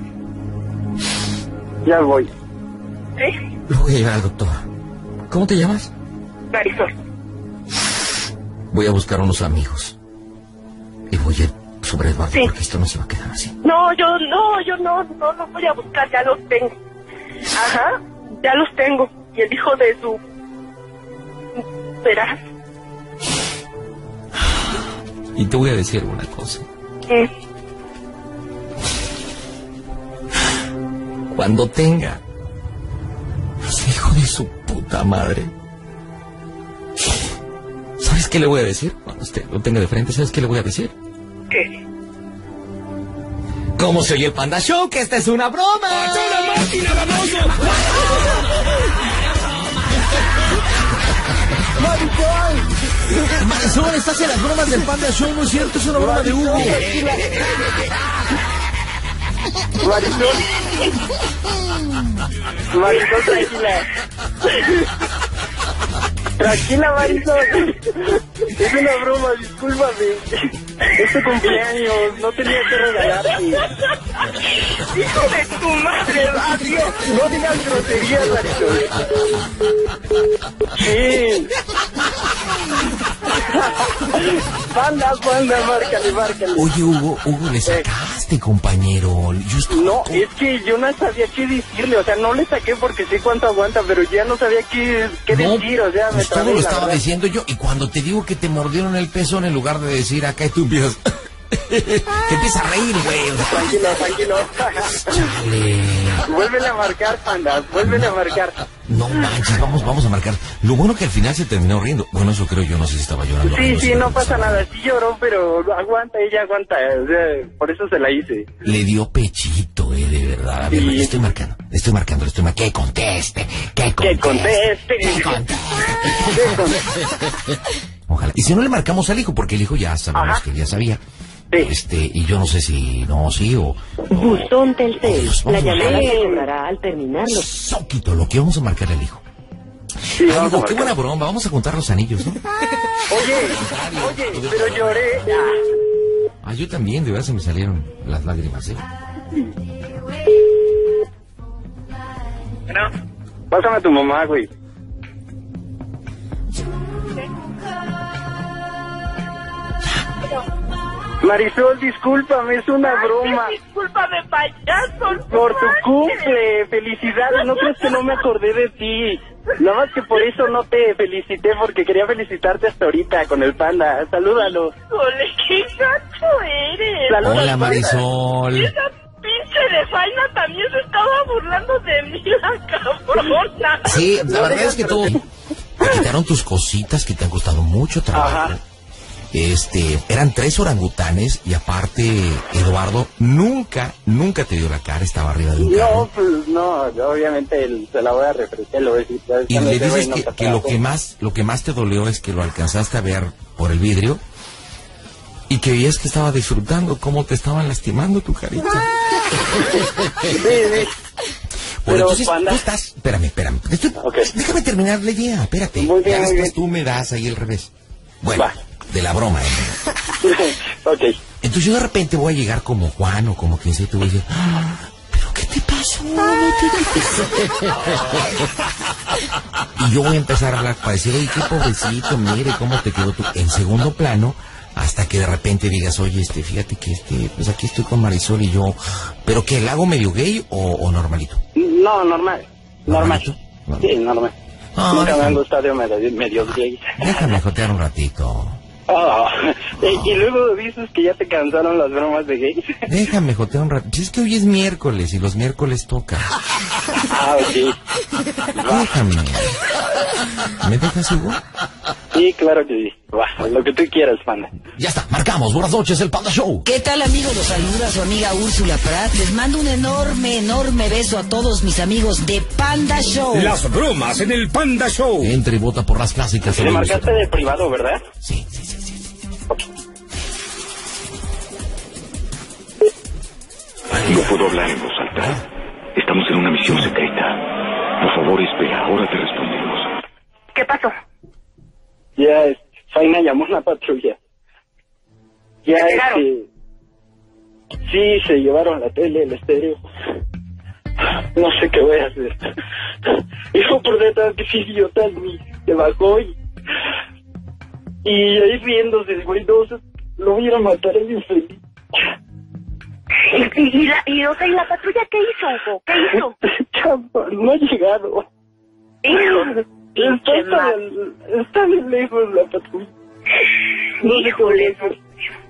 Ya voy. ¿Sí? Lo voy a llevar al doctor. ¿Cómo te llamas? Marisol. Voy a buscar unos amigos. Y voy a ir sobre Eduardo Sí. porque esto no se va a quedar así. No, yo no, yo no, no los voy a buscar, ya los tengo. Ajá, ya los tengo. Y el hijo de su... Verás. Y te voy a decir una cosa. ¿Qué? Cuando tenga ese hijo de su puta madre, ¿sabes qué le voy a decir? Cuando usted lo tenga de frente, ¿sabes qué le voy a decir? ¿Qué? ¿Cómo se oye el Panda Show? ¡Que esta es una broma! ¡Una máquina, baboso! Marisol. Marisol, estás en las bromas del Panda Show, no es cierto, es una broma de Hugo. Marisol. Marisol, tranquila. Tranquila, Marisol. Es una broma, discúlpame. Es tu cumpleaños, no tenía que regalarte. ¡Hijo de tu madre, radio! No digas groserías, Marisol. Sí. Panda, panda, márcale, márcale. Oye, Hugo, Hugo, le sacaste, compañero. Yo estoy... No, es que yo no sabía qué decirle, o sea, no le saqué porque sé cuánto aguanta, pero ya no sabía qué, qué no, decir, o sea, me pues todo trabé, lo la estaba verdad. diciendo yo, y cuando te digo que te mordieron el pezón, en lugar de decir acá y tú empiezas... te empiezas a reír, güey. Tranquilo, tranquilo. Chale. Vuélvele a marcar, Panda, vuélvele a marcar. No manches, vamos, vamos a marcar. Lo bueno que al final se terminó riendo. Bueno, eso creo yo, no sé si estaba llorando. Sí, riendo, sí, si no no pasa estaba. nada, sí lloró, pero aguanta, ella aguanta, o sea, por eso se la hice. Le dio pechito, eh, de verdad. A ver, Sí. le estoy marcando, le estoy marcando, le estoy marcando. Que conteste, que conteste. Que conteste. Que conteste. Que conteste. Ojalá. Y si no le marcamos al hijo, porque el hijo ya sabemos Ajá. que ya sabía. Sí. Este, y yo no sé si no, sí o... Buzón Telcel. Dios, La vamos a llamada ver. se cobrará al terminarlo. Soquito, lo que vamos a marcarle al hijo. Sí, Ay, vamos a Hugo, qué marcar. buena broma, vamos a contar los anillos, ¿no? Oye, oye, pero lloré. Ah, yo también, de verdad se me salieron las lágrimas, ¿eh? Bueno, Pásame a tu mamá, güey. Marisol, discúlpame, es una broma. discúlpame, payaso. Por tu cumple, felicidades, no crees que no me acordé de ti. Nada más que por eso no te felicité, porque quería felicitarte hasta ahorita con el Panda. Salúdalo. Ole, qué gacho eres. Saluda Hola, al Panda. Marisol. Esa pinche de Faina también se estaba burlando de mí, la cabrona. Sí, la verdad es que todo... Te quitaron tus cositas que te han costado mucho trabajo. Ajá. Este, eran tres orangutanes y aparte Eduardo nunca, nunca te dio la cara, estaba arriba de un No, carro. pues no, obviamente el- se la voy a refrescar, lo voy a decir. Y le dices que, que lo que más, lo que más te dolió es que lo alcanzaste a ver por el vidrio y que veías que estaba disfrutando cómo te estaban lastimando tu carita. Sí, sí. Bueno, Pero, entonces, Panda- tú estás, espérame, espérame, Estoy- Ok. déjame terminar la idea, espérate. Muy bien, ya muy después bien. tú me das ahí el revés. Bueno, Va. de la broma, ¿eh? Ok. Entonces yo de repente voy a llegar como Juan o como quien sea y te voy a decir, "Ah, ¿pero qué te pasó? No te Y yo voy a empezar a hablar para decir, oye, qué pobrecito, mire cómo te quedó tú. En segundo plano, hasta que de repente digas, oye, este, fíjate que este, pues aquí estoy con Marisol y yo, ¿pero qué, el hago medio gay o, o normalito? No, normal. Normal. ¿Normalito? Sí, normal. Ah, Nunca me déjame. han gustado medio, medio gays. Déjame jotear un ratito. Ah, y, y luego dices que ya te cansaron las bromas de gays. Déjame jotear un ratito. Es que hoy es miércoles y los miércoles toca. Ah, ok. Déjame. ¿Me dejas, Hugo? Sí, claro que sí. Va, lo que tú quieras, Panda. Ya está, marcamos. Buenas noches, el Panda Show. ¿Qué tal, amigos? Los saluda su amiga Úrsula Prat. Les mando un enorme, enorme beso a todos mis amigos de Panda Show. Las bromas en el Panda Show. Entra y vota por las clásicas. Le marcaste de privado, ¿verdad? Sí, sí, sí, sí. No puedo hablar en voz alta. Estamos en una misión secreta. Por favor, espera. Ahora te respondemos. ¿Qué pasó? Ya, este, Faina llamó a la patrulla. Ya, ¿Se llegaron? este... Sí, se llevaron la tele, el estéreo. No sé qué voy a hacer. Hijo por detrás, que sí, idiota, y se bajó y... Y ahí riéndose, el güey, no, lo voy a ir a matar, es infeliz. ¿Y, y, la, y, o sea, ¿y la patrulla qué hizo, Hugo? ¿Qué hizo? Chapa, no ha llegado. Hijo, Está pinche ma- tan, está bien lejos la patrulla. No sé qué voy a hacer.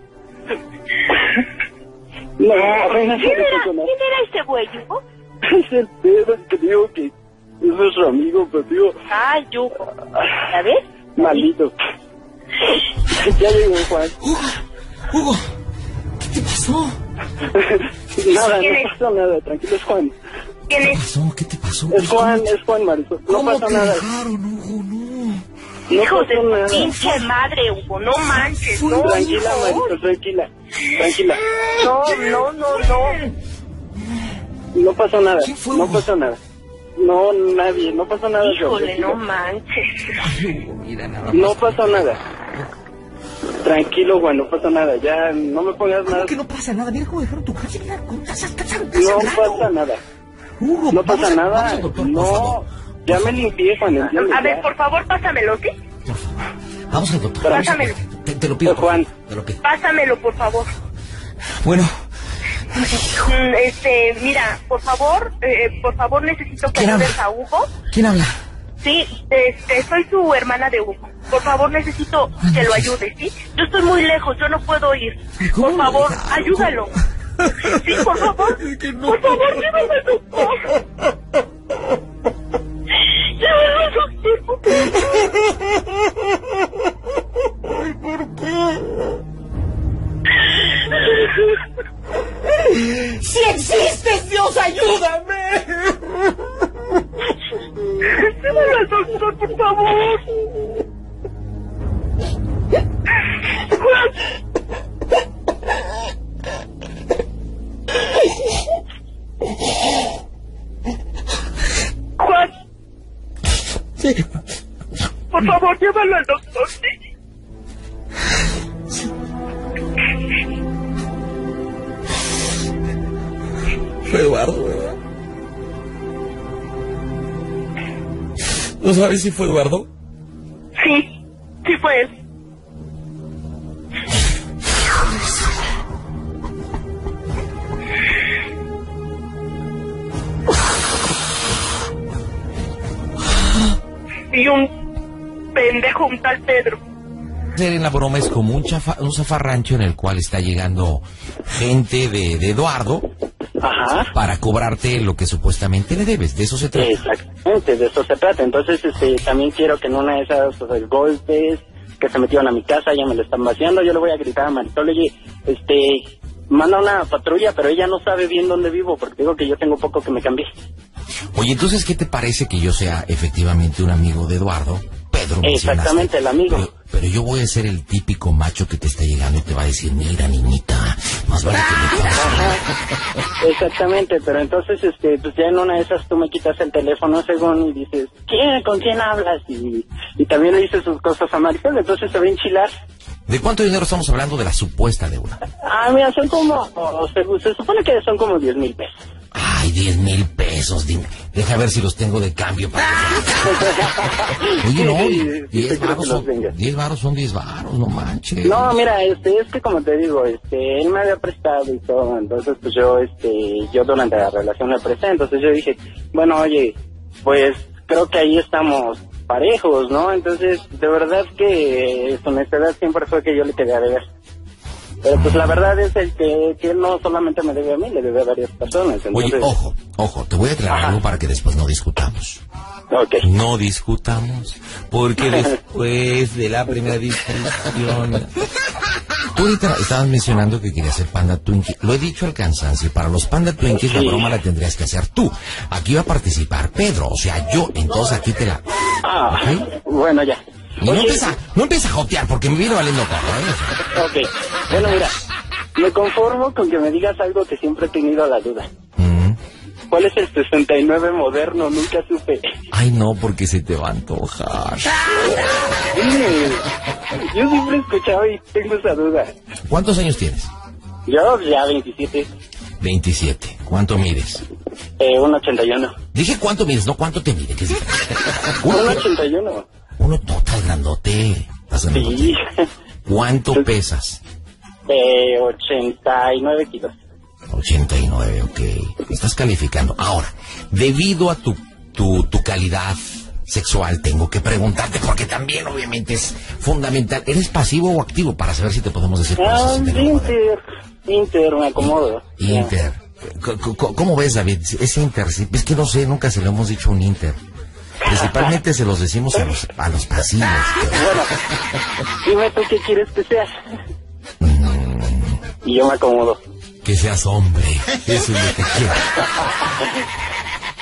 No, apenas ¿Quién se era, con ¿Quién era ese güey, Hugo? Es el pedo que digo que es nuestro amigo, pero digo, Ay, Hugo. ¿Ya ves? maldito. Ya llegó Juan. Hugo, ¿qué te pasó? Nada, ¿Quién no es? pasó nada, tranquilo, es Juan. ¿Quién ¿Qué es? pasó? ¿Qué te pasó? Es Juan, es Juan Marisol. No ¿Cómo pasó te nada. dejaron, Hugo? No. No Hijo de pasó nada. pinche madre, Hugo, no manches, no. Tranquila, hijo. Marisol, tranquila. Tranquila. No, no, no, no. No pasó nada. ¿Quién fue, No Hugo? pasó nada. No, nadie. No pasó nada. Híjole, tranquilo. no manches. Mira, nada más. No pasó nada. Tranquilo, Juan, no pasó nada. Ya no me pongas ¿Cómo nada. que no pasa nada? Mira cómo dejaron tu casa. Mira, ¿cómo estás, estás, estás No sangrando? pasa nada. Hugo, No vamos pasa a- nada. vamos al doctor, por No. favor. Ya me limpié, Juan, ¿entiendes? A ver, Ya. por favor, pásamelo, ¿sí? Por favor. Vamos al doctor. Vamos al Pásamelo. doctor. Te, te lo pido, Juan. Te lo pido. Pásamelo, por favor. Bueno, Mm, Este, mira, por favor, eh, por favor necesito que ¿Quién habla? ayudes a Hugo. ¿quién habla? Sí, este, soy su hermana de Hugo. Por favor, necesito que lo ayudes, ¿sí? Yo estoy muy lejos, yo no puedo ir. ¿Cómo? Por favor, Ah, ayúdalo. Sí, por favor. Es que no. Por favor, llévame al doctor. Llévame al doctor, por favor. Ay, ¿por qué? ¡Si existes, Dios, ayúdame! Llévame al doctor, por favor. Juan. Juan, Sí. por favor, llévalo al doctor, ¿sí? Fue Eduardo, ¿verdad? ¿No sabes si fue Eduardo? Sí, sí fue él. Y un pendejo, un tal Pedro. En la broma es como un, chafa- un zafarrancho en el cual está llegando gente de, de Eduardo Ajá. para cobrarte lo que supuestamente le debes. De eso se trata. Exactamente, de eso se trata. Entonces, este, también quiero que en una de esas pues, golpes que se metieron a mi casa, ya me lo están vaciando, yo le voy a gritar a Marisol, oye, este, manda una patrulla, pero ella no sabe bien dónde vivo, porque digo que yo tengo poco que me cambié. Oye, entonces, ¿qué te parece que yo sea efectivamente un amigo de Eduardo? Pedro, mencionaste. Exactamente, el amigo. Pero, pero yo voy a ser el típico macho que te está llegando y te va a decir, mira, niñita, más vale que me pagues. Ajá. Exactamente, pero entonces, este, pues ya en una de esas tú me quitas el teléfono según y dices, ¿quién? ¿Con quién hablas? Y, y también le dices sus cosas a Marisol, entonces se va a enchilar. ¿De cuánto dinero estamos hablando de la supuesta deuda? Ah, mira, son como, o se, se supone que son como diez mil pesos. Ay, diez mil pesos, dime. Deja ver si los tengo de cambio para que... Oye, no, Sí, sí, diez sí, creo varos que los son tengas. diez varos, son diez varos, no manches. No, mira, este, es que como te digo, este, él me había prestado y todo, entonces pues yo, este, yo durante la relación le presté, entonces yo dije, bueno, oye, pues creo que ahí estamos parejos, ¿no? Entonces, de verdad que su necesidad siempre fue que yo le quería deber. Pero pues la verdad es el que, que él no solamente me debe a mí, le debe a varias personas. Entonces, Oye, ojo, ojo, te voy a aclarar Ajá. algo para que después no discutamos. Ok. No discutamos, porque después de la primera discusión... Tú ahorita estabas mencionando que querías ser Panda Twinkie. Lo he dicho al cansancio, para los Panda Twinkies la Sí. broma la tendrías que hacer tú. Aquí va a participar Pedro, o sea, yo, entonces aquí te la... Ah, ¿Ok? bueno, ya. Y no Oye, empieza, no empieza a jotear, porque me viene valiendo carro, ¿eh? Ok, bueno, mira, me conformo con que me digas algo que siempre he tenido la duda. Mm. ¿Cuál es el sesenta y nueve moderno? Nunca supe. Ay, no, porque se te va a antojar. Dime, yo siempre he escuchado y tengo esa duda. ¿Cuántos años tienes? Yo ya veintisiete, veintisiete. ¿Cuánto mides? eh, uno ochenta y uno. Dije cuánto mides, no cuánto te mide. ¿Qué es diferente? uno Uno, ochenta y uno. uno no, estás grandote. Estás grandote. Sí, ¿Cuánto pesas? eh, ochenta y nueve kilos. ochenta y nueve, ok. Estás calificando. Ahora, debido a tu, tu, tu calidad sexual, tengo que preguntarte, porque también obviamente es fundamental. ¿Eres pasivo o activo? Para saber si te podemos decir Ah, cosas. Inter, Inter, me acomodo. Inter. C- c- ¿Cómo ves, David? Es Inter. sí, Es que no sé, nunca se lo hemos dicho a un Inter. Principalmente se los decimos a los, a los pasivos. Bueno, dime tú qué quieres que seas. Mm, Y yo me acomodo. que seas hombre. Eso es lo que quiero.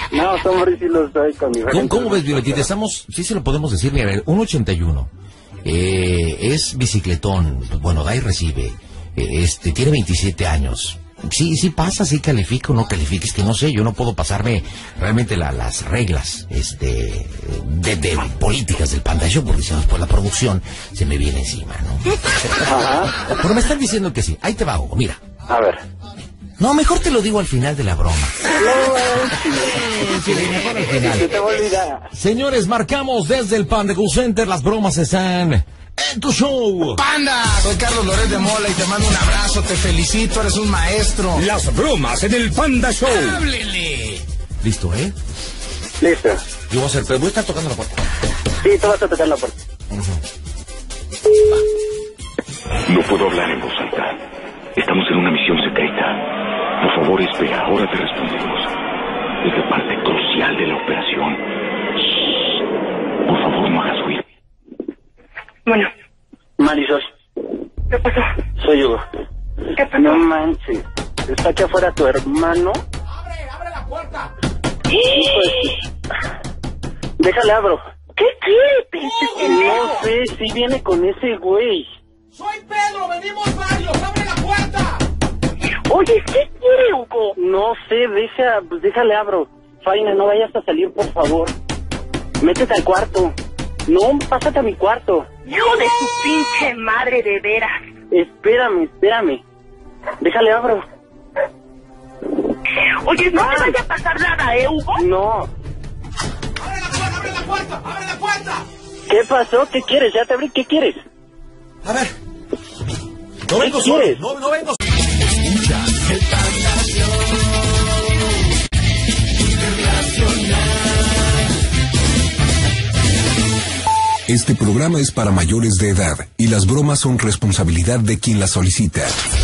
No, hombre, sí lo soy con mi ¿Cómo, ¿Cómo ves, Violetita? Estamos, sí se lo podemos decir, mira, a ver, uno ochenta y uno. Eh, es bicicletón, pues, bueno, da y recibe. Eh, este, tiene veintisiete años. Sí, sí pasa, sí califica o no califica, es que no sé, yo no puedo pasarme realmente la, las reglas este de, de políticas del Panda Show, porque si no después la producción se me viene encima, ¿no? Ajá. Pero me están diciendo que sí, ahí te va, Hugo, mira. A ver. No, mejor te lo digo al final de la broma. No, sí, sí, mejor al final. Se te va a olvidar. Señores, marcamos desde el Panda Go Center, las bromas están en tu show. ¡Panda! Soy Carlos Loret de Mola y te mando un abrazo, te felicito, eres un maestro. Las bromas en el Panda Show. ¡Háblele! Listo, ¿eh? Listo. Yo voy a hacer, pero voy a estar tocando la puerta. Sí, tú vas a tocar la puerta. Uh-huh. No puedo hablar en voz alta. Estamos en una misión secreta. Por favor, espera, ahora te respondemos. Es la parte crucial de la operación. Shh. Por favor, no hagas ruido. Bueno. Marisol. ¿Qué pasó? Soy Hugo. ¿Qué pasó? No manches. ¿Está aquí afuera tu hermano? ¡Abre, abre la puerta! Pues, déjale abro. ¿Qué quiere, pinche pendejo? No sé, si viene con ese güey. ¡Soy Pedro! ¡Venimos varios! ¡Abre la puerta! Oye, ¿qué quiere, Hugo? No sé, deja, pues déjale abro. Faina, no vayas a salir, por favor. Métete al cuarto. No, pásate a mi cuarto. Hijo de su pinche madre, de veras. Espérame, espérame. Déjale abro. Oye, no te vaya a pasar nada, ¿eh, Hugo? No. ¡Abre la puerta, abre la puerta, abre la puerta! ¿Qué pasó? ¿Qué quieres? Ya te abrí, ¿qué quieres? A ver. No vengo solo, no, no vengo. Escucha el Panda Show Internacional. Este programa es para mayores de edad y las bromas son responsabilidad de quien las solicita.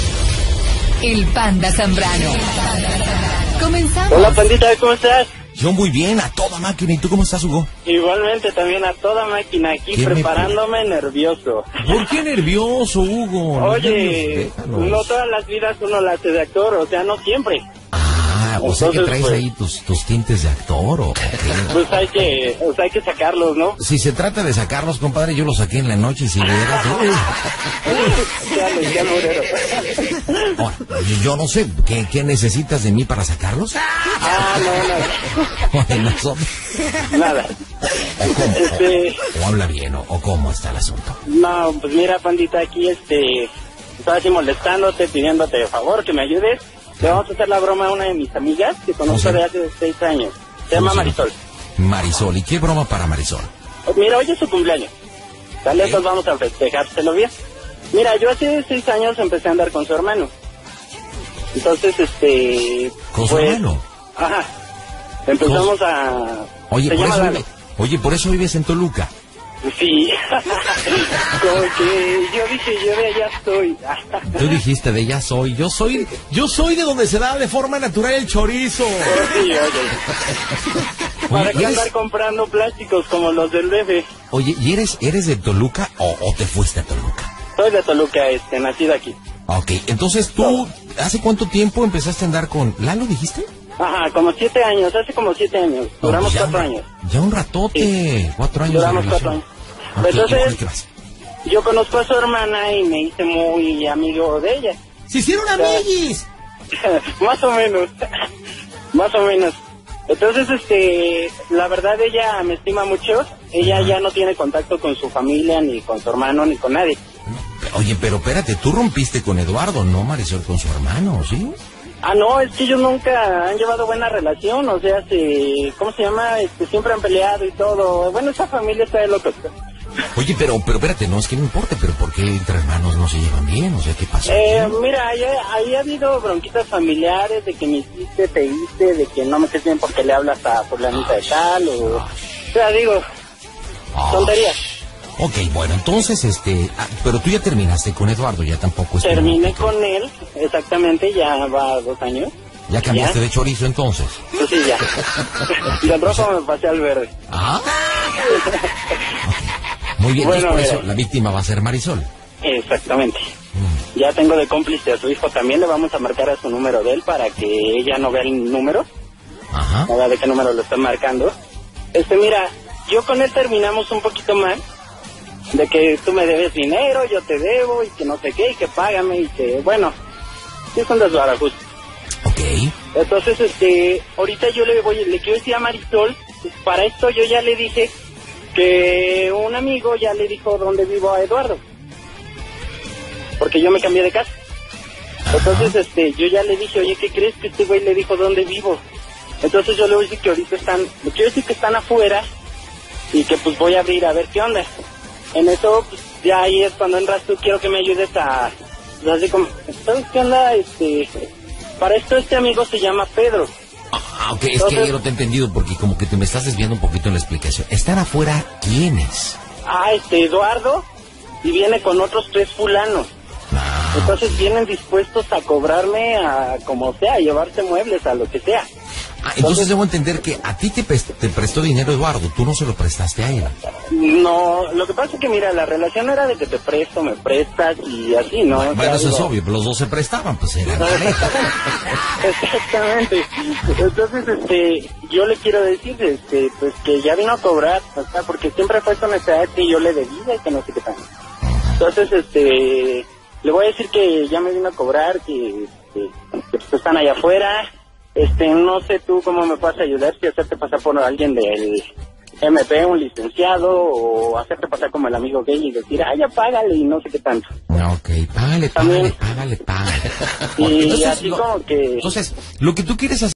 El Panda Zambrano. Comenzamos. Hola, pandita, ¿cómo estás? Yo muy bien, a toda máquina. ¿Y tú cómo estás, Hugo? Igualmente, también a toda máquina aquí, ¿Qué preparándome nervioso. ¿Por qué nervioso, Hugo? No, Oye, déjanos. no todas las vidas uno las hace de actor, o sea, no siempre. Ah, o sea que Entonces, traes pues, ahí tus, tus tintes de actor, ¿o qué? Pues hay que, pues hay que sacarlos, ¿no? Si se trata de sacarlos, compadre, yo los saqué en la noche y si vieras... uy, uy. Ya lo, ya morero. Ahora, yo, yo no sé, ¿qué, ¿qué necesitas de mí para sacarlos? Ah, no, Oye, no son- no, nada. ¿O cómo? Este, O, o habla bien, o, o cómo está el asunto. no, pues mira, pandita, aquí, este, estaba así molestándote, pidiéndote de favor que me ayudes. Le vamos a hacer la broma a una de mis amigas que conozco ¿Cómo se de hace seis años. Se llama ¿Cómo se llama? Marisol. Marisol, ¿y qué broma para Marisol? Mira, hoy es su cumpleaños. Tal vez nos vamos a festejárselo bien. Mira, yo hace seis años empecé a andar con su hermano. Entonces, este... ¿Con su pues, hermano? Ajá. Empezamos a... Oye, se por llama eso Lalo. vive- Oye, por eso vives en Toluca. Sí. Como que yo dije, yo de allá estoy. Tú dijiste de ya soy, yo soy, yo soy de donde se da de forma natural el chorizo. Sí, oye. ¿Para Oye, qué ¿eres- andar comprando plásticos como los del D F? Oye, ¿y eres, eres de Toluca o, o te fuiste a Toluca? Soy de Toluca, este, nacido aquí. Ok, entonces tú, ¿hace cuánto tiempo empezaste a andar con Lalo, dijiste? Ajá, como siete años, hace como siete años. Duramos No, pues ya cuatro un- años. Ya un ratote, cuatro años Duramos de cuatro relación. años. Ok, Entonces- ¿y qué más? Yo conozco a su hermana y me hice muy amigo de ella. ¡Se hicieron amiguis! Más o menos. Más o menos. Entonces, este, la verdad ella me estima mucho. Ella ya no tiene contacto con su familia, ni con su hermano, ni con nadie. Oye, pero espérate, tú rompiste con Eduardo, ¿no, Marisol, con su hermano, sí? Ah, no, es que ellos nunca han llevado buena relación, o sea, se, ¿cómo se llama? Este, siempre han peleado y todo. Bueno, esa familia está de locos. Oye, pero, pero espérate, no es que no importe, pero ¿por qué entre hermanos no se llevan bien? O sea, ¿qué pasó? Eh, mira, ahí, ahí ha habido bronquitas familiares de que me hiciste, te hice, de que no me quedes bien porque le hablas a fulanita de tal, o... O sea, digo, Ah, tonterías. ok, bueno, entonces, este, ah, pero tú ya terminaste con Eduardo, ya tampoco es... Terminé con él, exactamente, ya va dos años. Ya cambiaste ¿Ya? de chorizo, entonces. Pues sí, ya. Del rojo me pasé al verde. Ah. Muy bien, Bueno, entonces por eso mira. la víctima va a ser Marisol. Exactamente. Ya tengo de cómplice a su hijo, también le vamos a marcar a su número de él para que ella no vea el número. Ajá. A ver de qué número lo están marcando. Este, mira, yo con él terminamos un poquito mal, de que tú me debes dinero, yo te debo, y que no sé qué, y que págame, y que, bueno, sí es un desbarajuste. Ok. Entonces, este, ahorita yo le voy, le quiero decir a Marisol, pues, para esto yo ya le dije que un amigo ya le dijo dónde vivo a Eduardo, porque yo me cambié de casa. Entonces, este, yo ya le dije, oye, ¿qué crees que este güey le dijo dónde vivo? Entonces yo le voy a decir que ahorita están, le quiero decir que están afuera y que pues voy a abrir a ver qué onda. En eso, pues ya ahí es cuando entras tú, quiero que me ayudes a, pues, así como, ¿sabes qué onda? Este, para esto este amigo se llama Pedro. Ah, ok, es que yo no te he entendido porque como que te me estás desviando un poquito en la explicación. ¿Están afuera quiénes? Ah, este, Eduardo, y viene con otros tres fulanos. Ah, Entonces vienen dispuestos a cobrarme a como sea, a llevarse muebles, a lo que sea. Ah, entonces debo entender que a ti te, pres- te prestó dinero Eduardo, tú no se lo prestaste a él. No, lo que pasa es que mira, la relación era de que te presto, me prestas y así, ¿no? Bueno, O sea, eso es digo, obvio, pero los dos se prestaban, pues era. Exactamente. Entonces, este, yo le quiero decir, este, pues que ya vino a cobrar, o sea, porque siempre fue con esa que yo le debía y que no sé qué tal. Entonces, este, le voy a decir que ya me vino a cobrar, que, este, que pues, están allá afuera. Este, no sé tú cómo me puedes ayudar, si hacerte pasar por alguien del M P, un licenciado, o hacerte pasar como el amigo gay y decir, ah, ya págale y no sé qué tanto. Ok, págale, págale, págale, págale. Y Entonces, así lo- como que... Entonces, lo que tú quieres hacer